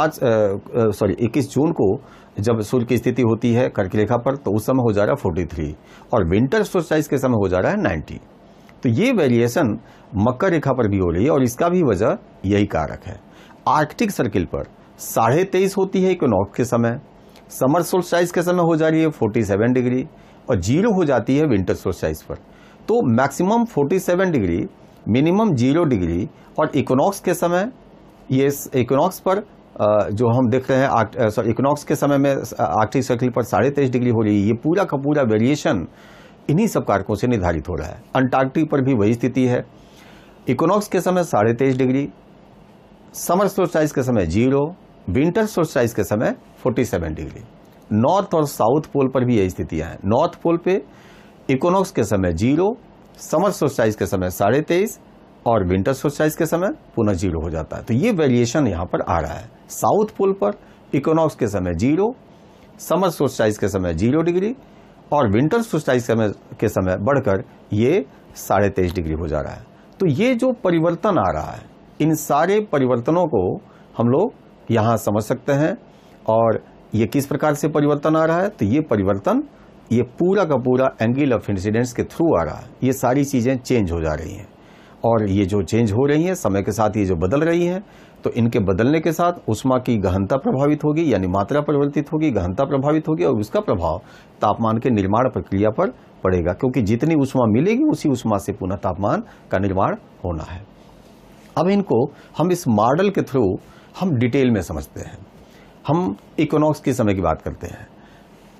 21 जून को जब सूर्य की स्थिति होती है कर्क रेखा पर, तो उस समय हो जा रहा है 43, और विंटर सोल्स्टाइस के समय हो जा रहा है 90। तो ये वेरिएशन मकर रेखा पर भी हो रही है, और इसका भी वजह यही कारक है। आर्कटिक सर्किल पर 23.5 होती है इक्विनॉक्स के समय, समर सोल्स्टाइस के समय हो जा रही है 47 डिग्री, और 0 हो जाती है विंटर सोल्स्टाइस पर। तो मैक्सिमम 47 डिग्री, मिनिमम 0 डिग्री, और इक्विनॉक्स के समय, ये इक्विनॉक्स पर जो हम देख रहे हैं इक्विनॉक्स के समय में आर्कटिक सर्किल पर 23.5 डिग्री हो रही है। ये पूरा का पूरा वेरिएशन इन्हीं सब कारकों से निर्धारित हो रहा है। अंटार्कटिक पर भी वही स्थिति है, इक्विनॉक्स के समय 23.5 डिग्री, समर सोल्स्टाइस के समय 0, विंटर सोल्स्टाइस के समय 47 डिग्री। नॉर्थ और साउथ पोल पर भी यही स्थितियां हैं। नॉर्थ पोल पे इक्विनॉक्स के समय 0, समर सोल्स्टाइस के समय 23.5, और विंटर सोल्स्टाइस के समय पुनः 0 हो जाता है। तो ये वेरिएशन यहां पर आ रहा है। साउथ पोल पर इक्विनॉक्स के समय 0, समर सोल्स्टाइस के समय 0 डिग्री, और विंटर सोल्स्टाइस के समय बढ़कर ये 23.5 डिग्री हो जा रहा है। तो ये जो परिवर्तन आ रहा है, इन सारे परिवर्तनों को हम लोग यहां समझ सकते हैं। और ये किस प्रकार से परिवर्तन आ रहा है, तो ये परिवर्तन ये पूरा का पूरा एंगल ऑफ इंसिडेंस के थ्रू आ रहा है। ये सारी चीजें चेंज हो जा रही हैं, और ये जो चेंज हो रही हैं समय के साथ, ये जो बदल रही हैं, तो इनके बदलने के साथ ऊष्मा की गहनता प्रभावित होगी, यानी मात्रा परिवर्तित होगी, गहनता प्रभावित होगी, और उसका प्रभाव तापमान के निर्माण प्रक्रिया पर पड़ेगा, क्योंकि जितनी ऊष्मा मिलेगी उसी ऊष्मा से पुनः तापमान का निर्माण होना है। अब इनको हम इस मॉडल के थ्रू हम डिटेल में समझते हैं। हम इक्विनॉक्स के समय की बात करते हैं।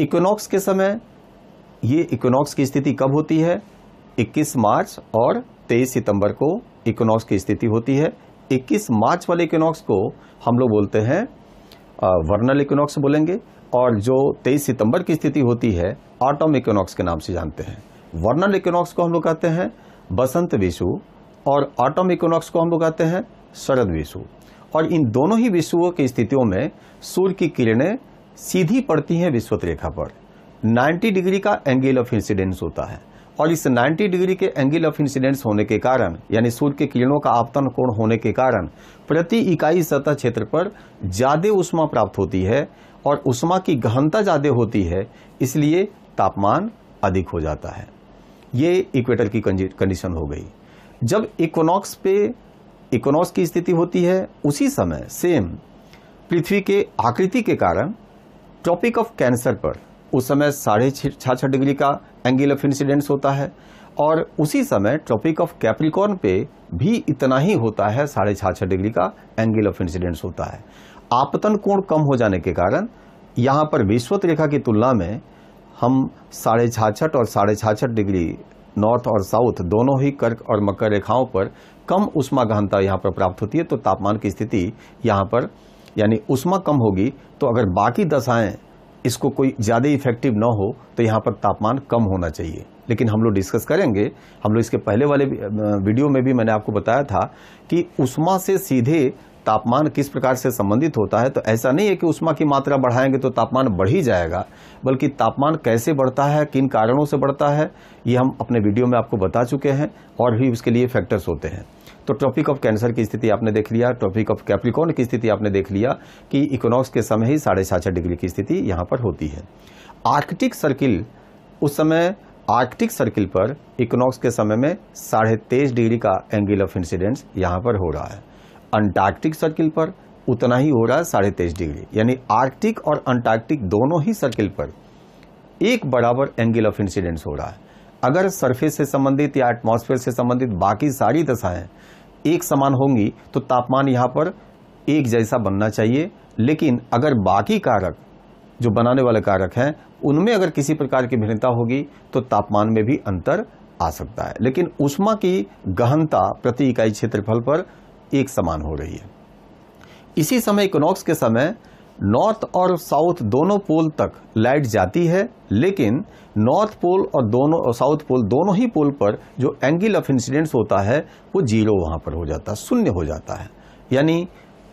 इक्विनॉक्स के समय ये इक्विनॉक्स की स्थिति कब होती है? 21 मार्च और 23 सितंबर को इक्विनॉक्स की स्थिति होती है। 21 मार्च वाले इक्विनॉक्स को हम लोग बोलते हैं वर्नल इक्विनॉक्स बोलेंगे, और जो 23 सितंबर की स्थिति होती है ऑटम इक्विनॉक्स के नाम से जानते हैं। वर्नल इक्विनॉक्स को हम लोग कहते हैं बसंत विषुव और ऑटम इक्विनॉक्स को हम लोग कहते हैं शरद विषुव। और इन दोनों ही विषुवों की स्थितियों में सूर्य की किरणें सीधी पड़ती हैं विषुवत रेखा पर। 90 डिग्री का एंगल ऑफ इंसिडेंस होता है, और इस 90 डिग्री के एंगल ऑफ इंसिडेंस होने के कारण, यानी सूर्य के किरणों का आपतन कोण होने के कारण, प्रति इकाई सतह क्षेत्र पर ज्यादा ऊष्मा प्राप्त होती है और ऊष्मा की गहनता ज्यादा होती है, इसलिए तापमान अधिक हो जाता है। ये इक्वेटर की कंडीशन हो गई। जब इक्विनॉक्स की स्थिति होती है, उसी समय सेम पृथ्वी के आकृति के कारण ट्रॉपिक ऑफ कैंसर पर उस समय 66.5 डिग्री का एंगल ऑफ इंसिडेंस होता है, और उसी समय ट्रॉपिक ऑफ कैप्रिकॉर्न पे भी इतना ही होता है, 66.5 डिग्री का एंगल ऑफ इंसिडेंस होता है। आपतन कोण कम हो जाने के कारण यहां पर विषुवत रेखा की तुलना में हम 66.5 और 66.5 डिग्री नॉर्थ और साउथ दोनों ही कर्क और मकर रेखाओं पर कम ऊष्मा गहनता यहां पर प्राप्त होती है। तो तापमान की स्थिति यहां पर, यानी ऊष्मा कम होगी, तो अगर बाकी दशाएं इसको कोई ज्यादा इफेक्टिव न हो तो यहां पर तापमान कम होना चाहिए। लेकिन हम लोग डिस्कस करेंगे, हम लोग इसके पहले वाले वीडियो में भी मैंने आपको बताया था कि ऊष्मा से सीधे तापमान किस प्रकार से संबंधित होता है। तो ऐसा नहीं है कि ऊष्मा की मात्रा बढ़ाएंगे तो तापमान बढ़ ही जाएगा, बल्कि तापमान कैसे बढ़ता है, किन कारणों से बढ़ता है, ये हम अपने वीडियो में आपको बता चुके हैं, और भी उसके लिए फैक्टर्स होते हैं। तो ट्रॉपिक ऑफ कैंसर की स्थिति आपने देख लिया, ट्रॉपिक ऑफ कैप्रिकॉर्न की स्थिति आपने देख लिया कि इक्विनॉक्स के समय ही 66.5 डिग्री की स्थिति यहां पर होती है। आर्कटिक सर्किल, उस समय आर्कटिक सर्किल पर इक्विनॉक्स के समय में 23.5 डिग्री का एंगल ऑफ इंसिडेंस यहां पर हो रहा है। अंटार्कटिक सर्किल पर उतना ही हो रहा है, 23.5 डिग्री। यानी आर्कटिक और अंटार्कटिक दोनों ही सर्किल पर एक बराबर एंगल ऑफ इंसिडेंस हो रहा है। अगर सरफेस से संबंधित या एटमॉस्फेयर से संबंधित बाकी सारी दशाएं एक समान होंगी तो तापमान यहां पर एक जैसा बनना चाहिए। लेकिन अगर बाकी कारक जो बनाने वाले कारक हैं उनमें अगर किसी प्रकार की भिन्नता होगी तो तापमान में भी अंतर आ सकता है। लेकिन ऊष्मा की गहनता प्रति इकाई क्षेत्रफल पर एक समान हो रही है। इसी समय इक्विनॉक्स के समय नॉर्थ और साउथ दोनों पोल तक लाइट जाती है, लेकिन नॉर्थ पोल और साउथ पोल दोनों ही पोल पर जो एंगल ऑफ इंसिडेंस होता है वो 0 वहां पर हो जाता है, शून्य हो जाता है। यानी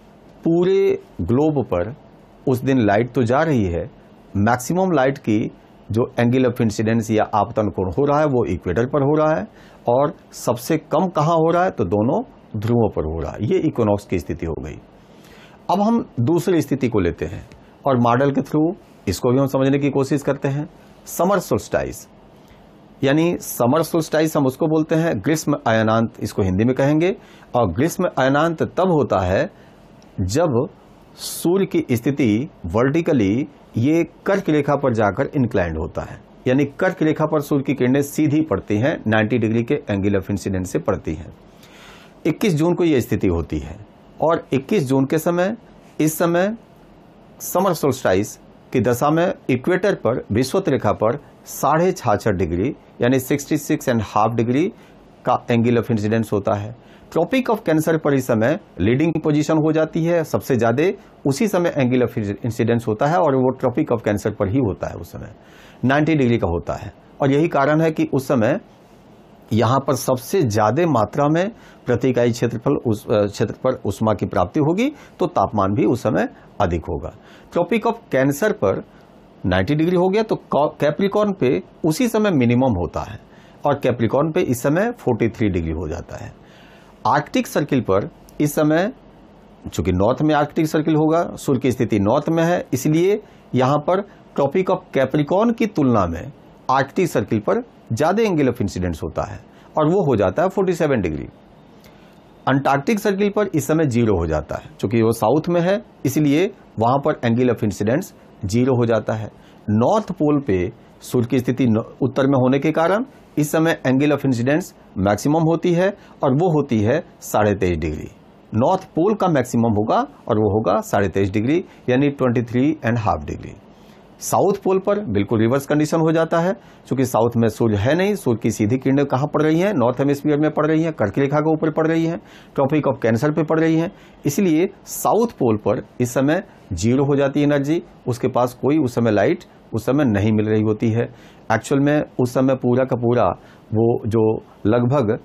पूरे ग्लोब पर उस दिन लाइट तो जा रही है, मैक्सिमम लाइट की जो एंगल ऑफ इंसिडेंस या आपतन कोण हो रहा है वो इक्वेटर पर हो रहा है, और सबसे कम कहां हो रहा है तो दोनों ध्रुवों पर हो रहा है। ये इक्विनॉक्स की स्थिति हो गई। अब हम दूसरी स्थिति को लेते हैं और मॉडल के थ्रू इसको भी हम समझने की कोशिश करते हैं। समर सोल्स्टाइस, यानी समर सोल्स्टाइस हम उसको बोलते हैं ग्रीष्म अयनांत, इसको हिंदी में कहेंगे। और ग्रीष्म अयनांत तब होता है जब सूर्य की स्थिति वर्टिकली ये कर्क रेखा पर जाकर इंक्लाइंड होता है, यानी कर्क रेखा पर सूर्य की किरणें सीधी पड़ती हैं, 90 डिग्री के एंगल ऑफ इंसिडेंस से पड़ती हैं। 21 जून को यह स्थिति होती है, और 21 जून के समय, इस समय समर सोल्स्टाइस की दशा में इक्वेटर पर विषुवत रेखा पर 66.5 डिग्री यानी 66.5 डिग्री का एंगल ऑफ इंसिडेंस होता है। ट्रॉपिक ऑफ कैंसर पर इस समय लीडिंग पोजीशन हो जाती है, सबसे ज्यादा उसी समय एंगल ऑफ इंसिडेंस होता है, और वो ट्रॉपिक ऑफ कैंसर पर ही होता है, उस समय 90 डिग्री का होता है। और यही कारण है कि उस समय यहां पर सबसे ज्यादा मात्रा में प्रति इकाई क्षेत्र पर ऊष्मा की प्राप्ति होगी, तो तापमान भी उस समय अधिक होगा। ट्रॉपिक ऑफ कैंसर पर 90 डिग्री हो गया, तो कैप्रिकॉर्न पे उसी समय मिनिमम होता है, और कैप्रिकॉर्न पे इस समय 43 डिग्री हो जाता है। आर्कटिक सर्किल पर इस समय, चूंकि नॉर्थ में आर्कटिक सर्किल होगा, सूर्य की स्थिति नॉर्थ में है, इसलिए यहां पर ट्रॉपिक ऑफ कैप्रिकॉर्न की तुलना में आर्कटिक सर्किल पर ज्यादा एंगल ऑफ इंसिडेंस होता है, और वो हो जाता है 47 डिग्री। अंटार्कटिक सर्किल पर इस समय 0 हो जाता है, क्योंकि वो साउथ में है, इसलिए वहां पर एंगल ऑफ इंसिडेंस 0 हो जाता है। नॉर्थ पोल पे सूर्य की स्थिति उत्तर में होने के कारण इस समय एंगल ऑफ इंसिडेंस मैक्सिमम होती है, और वो होती है 23.5 डिग्री। नॉर्थ पोल का मैक्सिमम होगा और वो होगा 23.5 डिग्री, यानी 23.5 डिग्री। साउथ पोल पर बिल्कुल रिवर्स कंडीशन हो जाता है, क्योंकि साउथ में सूर्य है नहीं, सूर्य की सीधी किरणें कहां पड़ रही हैं, नॉर्थ हेमिस्फीयर में पड़ रही हैं, कर्क रेखा के ऊपर पड़ रही हैं, ट्रॉपिक ऑफ कैंसर पे पड़ रही हैं। इसलिए साउथ पोल पर इस समय 0 हो जाती है एनर्जी, उसके पास कोई उस समय लाइट उस समय नहीं मिल रही होती है। एक्चुअल में उस समय पूरा का पूरा वो जो लगभग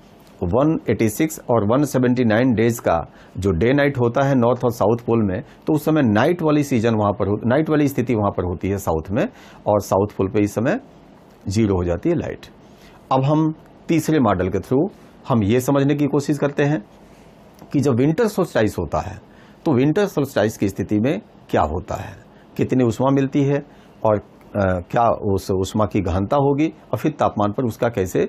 186 और 179 डेज का जो डे नाइट होता है नॉर्थ और साउथ पोल में, तो उस समय नाइट वाली सीजन वहां पर नाइट वाली स्थिति वहां पर होती है साउथ में, और साउथ पोल पे इस समय 0 हो जाती है लाइट। अब हम तीसरे मॉडल के थ्रू हम ये समझने की कोशिश करते हैं कि जब विंटर सोल्स्टिस होता है तो विंटर सोल्स्टिस की स्थिति में क्या होता है, कितनी उष्मा मिलती है और क्या उस उष्मा की गहनता होगी, और फिर तापमान पर उसका कैसे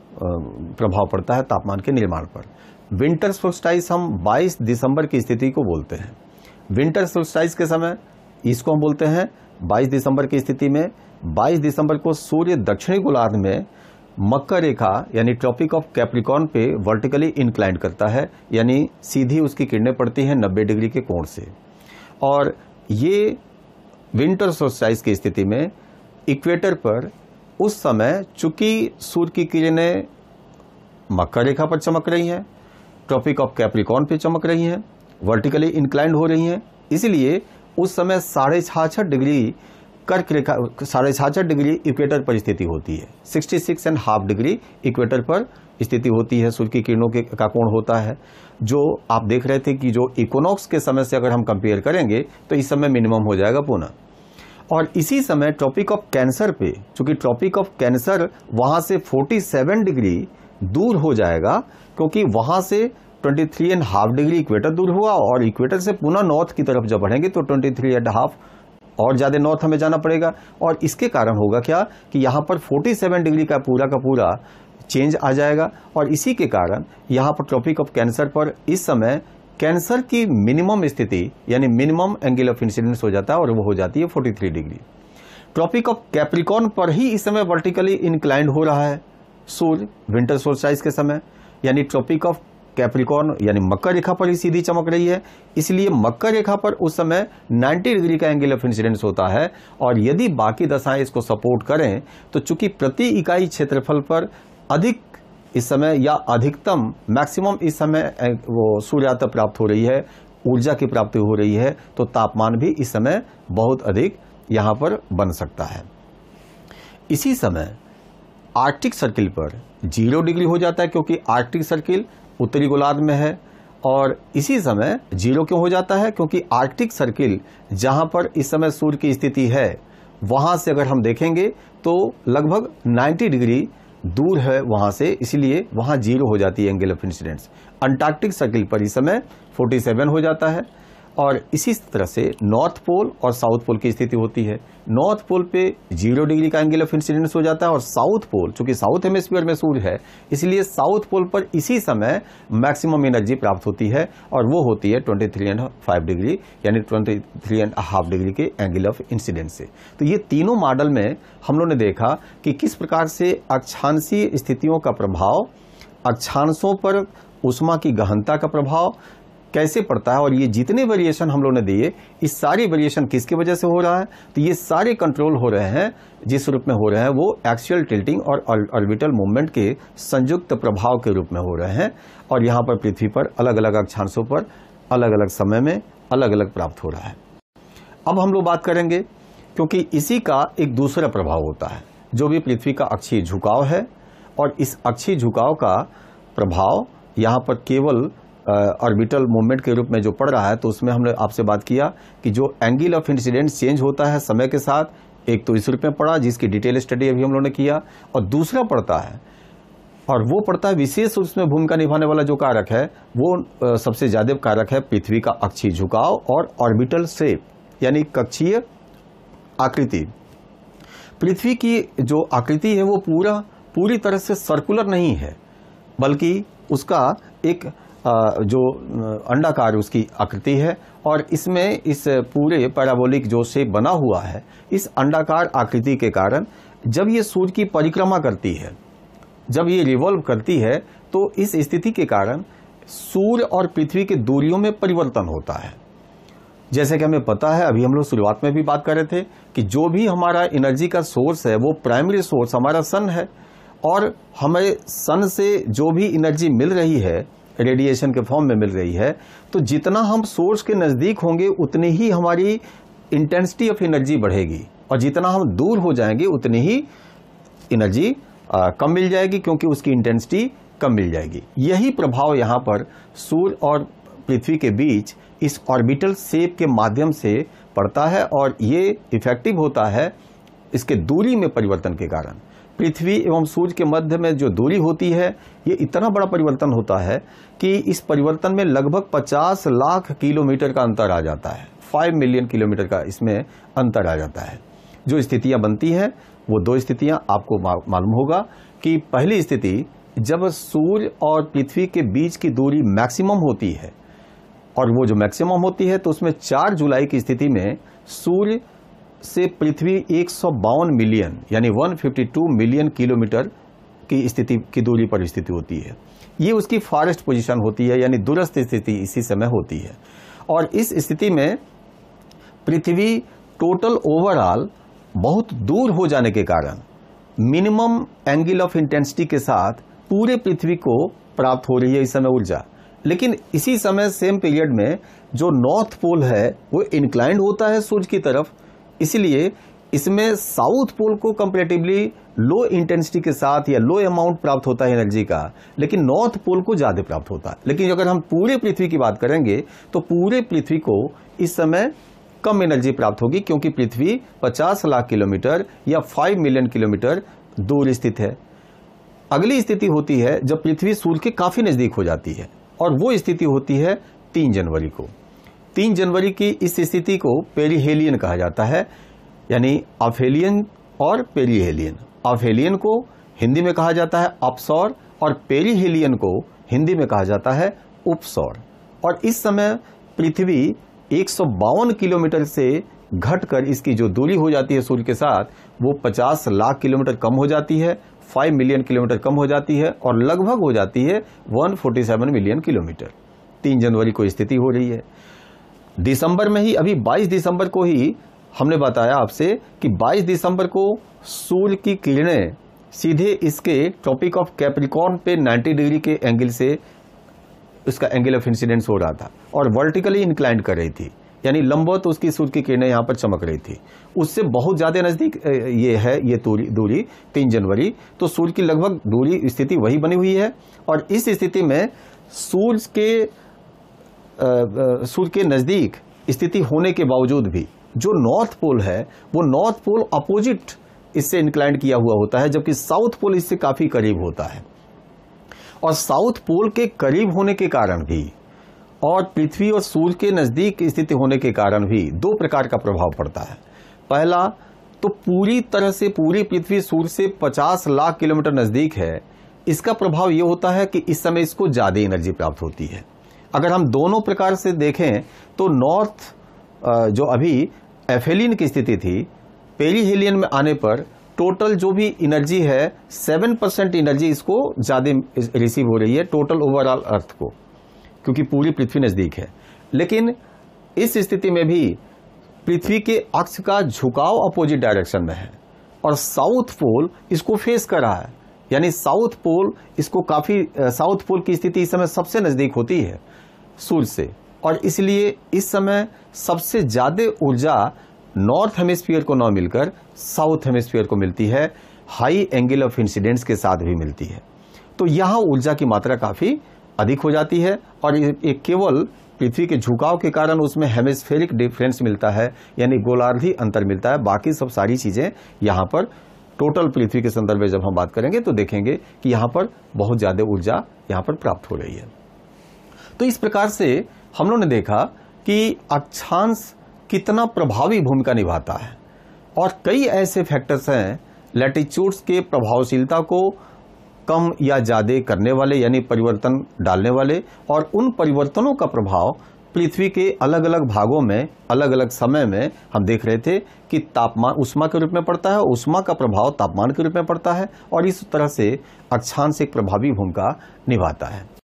प्रभाव पड़ता है तापमान के निर्माण पर। विंटर सोल्स्टिस हम 22 दिसंबर की स्थिति को बोलते हैं। विंटर सोल्स्टिस के समय इसको हम बोलते हैं 22 दिसंबर की स्थिति में 22 दिसंबर को सूर्य दक्षिणी गोलार्ध में मकर रेखा यानी ट्रॉपिक ऑफ कैप्रिकॉर्न पे वर्टिकली इंक्लाइंड करता है, यानी सीधी उसकी किरणें पड़ती हैं 90 डिग्री के कोण से। और ये विंटर सोल्स्टिस की स्थिति में इक्वेटर पर उस समय चूंकि सूर्य की किरणें मकर रेखा पर चमक रही हैं, ट्रॉपिक ऑफ कैप्रिकॉर्न पे चमक रही हैं, वर्टिकली इंक्लाइंड हो रही हैं, इसलिए उस समय 66.5 डिग्री कर्क रेखा 66.5 डिग्री इक्वेटर पर स्थिति होती है, 66.5 डिग्री इक्वेटर पर स्थिति होती है, सूर्य की किरणों का कोण होता है। जो आप देख रहे थे कि जो इक्विनॉक्स के समय से अगर हम कंपेयर करेंगे तो इस समय मिनिमम हो जाएगा पुनः। और इसी समय ट्रॉपिक ऑफ कैंसर पे, चूंकि ट्रॉपिक ऑफ कैंसर वहां से 47 डिग्री दूर हो जाएगा, क्योंकि वहां से 23.5 डिग्री इक्वेटर दूर हुआ, और इक्वेटर से पुनः नॉर्थ की तरफ जब बढ़ेंगे तो 23.5 और ज्यादा नॉर्थ हमें जाना पड़ेगा। और इसके कारण होगा क्या कि यहां पर 47 डिग्री का पूरा चेंज आ जाएगा, और इसी के कारण यहां पर ट्रॉपिक ऑफ कैंसर पर इस समय कैंसर की मिनिमम स्थिति यानी मिनिमम एंगल ऑफ इंसिडेंस हो जाता है, और वो हो जाती है 43 डिग्री। ट्रॉपिक ऑफ कैप्रिकॉर्न पर ही इस समय वर्टिकली इंक्लाइंड हो रहा है सूर्य विंटर सोल्स्टिस के समय, यानी ट्रॉपिक ऑफ कैप्रिकॉर्न यानी मकर रेखा पर ही सीधी चमक रही है, इसलिए मकर रेखा पर उस समय 90 डिग्री का एंगल ऑफ इंसिडेंस होता है। और यदि बाकी दशाएं इसको सपोर्ट करें तो चूंकि प्रति इकाई क्षेत्रफल पर अधिक इस समय या अधिकतम मैक्सिमम इस समय वो सूर्यास्त प्राप्त हो रही है, ऊर्जा की प्राप्ति हो रही है, तो तापमान भी इस समय बहुत अधिक यहां पर बन सकता है। इसी समय आर्कटिक सर्किल पर 0 डिग्री हो जाता है, क्योंकि आर्कटिक सर्किल उत्तरी गोलार्ध में है। और इसी समय 0 क्यों हो जाता है, क्योंकि आर्कटिक सर्किल जहां पर इस समय सूर्य की स्थिति है वहां से अगर हम देखेंगे तो लगभग 90 डिग्री दूर है वहां से, इसलिए वहां 0 हो जाती है angle of incidence. Antarctic circle पर इस समय 47 हो जाता है। और इसी तरह से नॉर्थ पोल और साउथ पोल की स्थिति होती है। नॉर्थ पोल पे 0 डिग्री का एंगल ऑफ इंसिडेंस हो जाता है, और साउथ पोल चूंकि साउथ हेमिस्फीयर में सूर्य है इसलिए साउथ पोल पर इसी समय मैक्सिमम एनर्जी प्राप्त होती है, और वो होती है 23.5 डिग्री यानी 23.5 डिग्री के एंगल ऑफ इंसिडेंस से। तो ये तीनों मॉडल में हम लोगों ने देखा कि किस प्रकार से अक्षांशीय स्थितियों का प्रभाव, अक्षांशों पर उष्मा की गहनता का प्रभाव कैसे पड़ता है, और ये जितने वेरिएशन हम लोगों ने दिए इस सारी वेरिएशन किसकी वजह से हो रहा है, तो ये सारे कंट्रोल हो रहे हैं जिस रूप में हो रहे हैं वो एक्सियल टिल्टिंग और ऑर्बिटल मूवमेंट के संयुक्त प्रभाव के रूप में हो रहे हैं। और यहाँ पर पृथ्वी पर अलग अलग अक्षांशों पर अलग अलग समय में अलग अलग प्राप्त हो रहा है। अब हम लोग बात करेंगे, क्योंकि इसी का एक दूसरा प्रभाव होता है जो भी पृथ्वी का अक्षीय झुकाव है, और इस अक्षीय झुकाव का प्रभाव यहाँ पर केवल ऑर्बिटल मूवमेंट के रूप में जो पड़ रहा है, तो उसमें हमने आपसे बात किया कि जो एंगल ऑफ इंसिडेंस चेंज होता है समय के साथ, एक तो इस रूप में पड़ा जिसकी डिटेल स्टडी अभी हम लोगों ने किया, और दूसरा पड़ता है और वो पड़ता है विशेष उसमें भूमिका निभाने वाला जो कारक है वो सबसे ज्यादा कारक है पृथ्वी का अक्षीय झुकाव और ऑर्बिटल शेप यानी कक्षीय आकृति। पृथ्वी की जो आकृति है वो पूरी तरह से सर्कुलर नहीं है, बल्कि उसका एक जो अंडाकार उसकी आकृति है, और इसमें इस पूरे पैराबोलिक जो शेप बना हुआ है, इस अंडाकार आकृति के कारण जब ये सूर्य की परिक्रमा करती है, जब ये रिवॉल्व करती है, तो इस स्थिति के कारण सूर्य और पृथ्वी के दूरियों में परिवर्तन होता है। जैसे कि हमें पता है, अभी हम लोग शुरुआत में भी बात कर रहे थे कि जो भी हमारा एनर्जी का सोर्स है वो प्राइमरी सोर्स हमारा सन है, और हमें सन से जो भी एनर्जी मिल रही है रेडिएशन के फॉर्म में मिल रही है, तो जितना हम सोर्स के नजदीक होंगे उतनी ही हमारी इंटेंसिटी ऑफ एनर्जी बढ़ेगी, और जितना हम दूर हो जाएंगे उतनी ही एनर्जी कम मिल जाएगी, क्योंकि उसकी इंटेंसिटी कम मिल जाएगी। यही प्रभाव यहाँ पर सूर्य और पृथ्वी के बीच इस ऑर्बिटल शेप के माध्यम से पड़ता है, और ये इफेक्टिव होता है इसके दूरी में परिवर्तन के कारण। पृथ्वी एवं सूर्य के मध्य में जो दूरी होती है, ये इतना बड़ा परिवर्तन होता है कि इस परिवर्तन में लगभग 50 लाख किलोमीटर का अंतर आ जाता है। 5 मिलियन किलोमीटर का इसमें अंतर आ जाता है। जो स्थितियां बनती हैं वो दो स्थितियां आपको मालूम होगा कि पहली स्थिति जब सूर्य और पृथ्वी के बीच की दूरी मैक्सिमम होती है, और वो जो मैक्सिमम होती है तो उसमें 4 जुलाई की स्थिति में सूर्य से पृथ्वी 152 मिलियन यानी 152 मिलियन किलोमीटर की स्थिति की दूरी पर स्थिति होती है। ये उसकी फारेस्ट पोजीशन होती है, यानी दूरस्थ स्थिति इसी समय होती है। और इस स्थिति में पृथ्वी टोटल ओवरऑल बहुत दूर हो जाने के कारण मिनिमम एंगल ऑफ इंटेंसिटी के साथ पूरे पृथ्वी को प्राप्त हो रही है इस समय ऊर्जा। लेकिन इसी समय सेम पीरियड में जो नॉर्थ पोल है वो इंक्लाइंड होता है सूर्य की तरफ, इसलिए इसमें साउथ पोल को कंपैरेटिवली लो इंटेंसिटी के साथ या लो अमाउंट प्राप्त होता है एनर्जी का, लेकिन नॉर्थ पोल को ज्यादा प्राप्त होता है। लेकिन अगर हम पूरे पृथ्वी की बात करेंगे तो पूरे पृथ्वी को इस समय कम एनर्जी प्राप्त होगी, क्योंकि पृथ्वी 50 लाख किलोमीटर या 5 मिलियन किलोमीटर दूर स्थित है। अगली स्थिति होती है जब पृथ्वी सूर्य के काफी नजदीक हो जाती है, और वो स्थिति होती है 3 जनवरी को। 3 जनवरी की इस स्थिति को पेरिहेलियन कहा जाता है, यानी अफेलियन और पेरिहेलियन। अफेलियन को हिंदी में कहा जाता है अपसौर, और पेरिहेलियन को हिंदी में कहा जाता है उपसौर। और इस समय पृथ्वी 152 किलोमीटर से घटकर इसकी जो दूरी हो जाती है सूर्य के साथ वो 50 लाख किलोमीटर कम हो जाती है, 5 मिलियन किलोमीटर कम हो जाती है, और लगभग हो जाती है 147 मिलियन किलोमीटर। 3 जनवरी को स्थिति हो रही है। दिसंबर में ही, अभी 22 दिसंबर को ही हमने बताया आपसे कि 22 दिसंबर को सूर्य की किरणें सीधे इसके ट्रॉपिक ऑफ कैप्रिकॉर्न पे 90 डिग्री के एंगल से उसका एंगल ऑफ इंसिडेंस हो रहा था, और वर्टिकली इंक्लाइंड कर रही थी, यानी लंबवत उसकी सूर्य की किरणें यहां पर चमक रही थी। उससे बहुत ज्यादा नजदीक ये है ये दूरी 3 जनवरी, तो सूर्य की लगभग दूरी स्थिति वही बनी हुई है। और इस स्थिति में सूर्य के नजदीक स्थिति होने के बावजूद भी जो नॉर्थ पोल है वो नॉर्थ पोल अपोजिट इससे इंक्लाइंड किया हुआ होता है, जबकि साउथ पोल इससे काफी करीब होता है। और साउथ पोल के करीब होने के कारण भी और पृथ्वी और सूर्य के नजदीक स्थिति होने के कारण भी 2 प्रकार का प्रभाव पड़ता है। पहला तो पूरी तरह से पूरी पृथ्वी सूर्य से 50 लाख किलोमीटर नजदीक है, इसका प्रभाव यह होता है कि इस समय इसको ज्यादा एनर्जी प्राप्त होती है। अगर हम दोनों प्रकार से देखें तो नॉर्थ जो अभी एफेलियन की स्थिति थी, पेरिहेलियन में आने पर टोटल जो भी एनर्जी है 7% एनर्जी इसको ज्यादा रिसीव हो रही है टोटल ओवरऑल अर्थ को, क्योंकि पूरी पृथ्वी नजदीक है। लेकिन इस स्थिति में भी पृथ्वी के अक्ष का झुकाव अपोजिट डायरेक्शन में है, और साउथ पोल इसको फेस कर रहा है, यानी साउथ पोल की स्थिति इस समय सबसे नजदीक होती है सूर्य से, और इसलिए इस समय सबसे ज्यादा ऊर्जा नॉर्थ हेमिस्फीयर को न मिलकर साउथ हेमिस्फीयर को मिलती है, हाई एंगल ऑफ इंसिडेंस के साथ भी मिलती है। तो यहां ऊर्जा की मात्रा काफी अधिक हो जाती है, और एक केवल पृथ्वी के झुकाव के कारण उसमें हेमिस्फेरिक डिफरेंस मिलता है, यानी गोलार्धी अंतर मिलता है। बाकी सब सारी चीजें यहां पर टोटल पृथ्वी के संदर्भ में जब हम बात करेंगे तो देखेंगे कि यहां पर बहुत ज्यादा ऊर्जा यहां पर प्राप्त हो रही है। तो इस प्रकार से हम लोगों ने देखा कि अक्षांश कितना प्रभावी भूमिका निभाता है, और कई ऐसे फैक्टर्स हैं लैटिट्यूड्स के प्रभावशीलता को कम या ज्यादा करने वाले, यानी परिवर्तन डालने वाले, और उन परिवर्तनों का प्रभाव पृथ्वी के अलग अलग भागों में अलग अलग समय में हम देख रहे थे कि तापमान उष्मा के रूप में पड़ता है, उष्मा का प्रभाव तापमान के रूप में पड़ता है, और इस तरह से अक्षांश एक प्रभावी भूमिका निभाता है।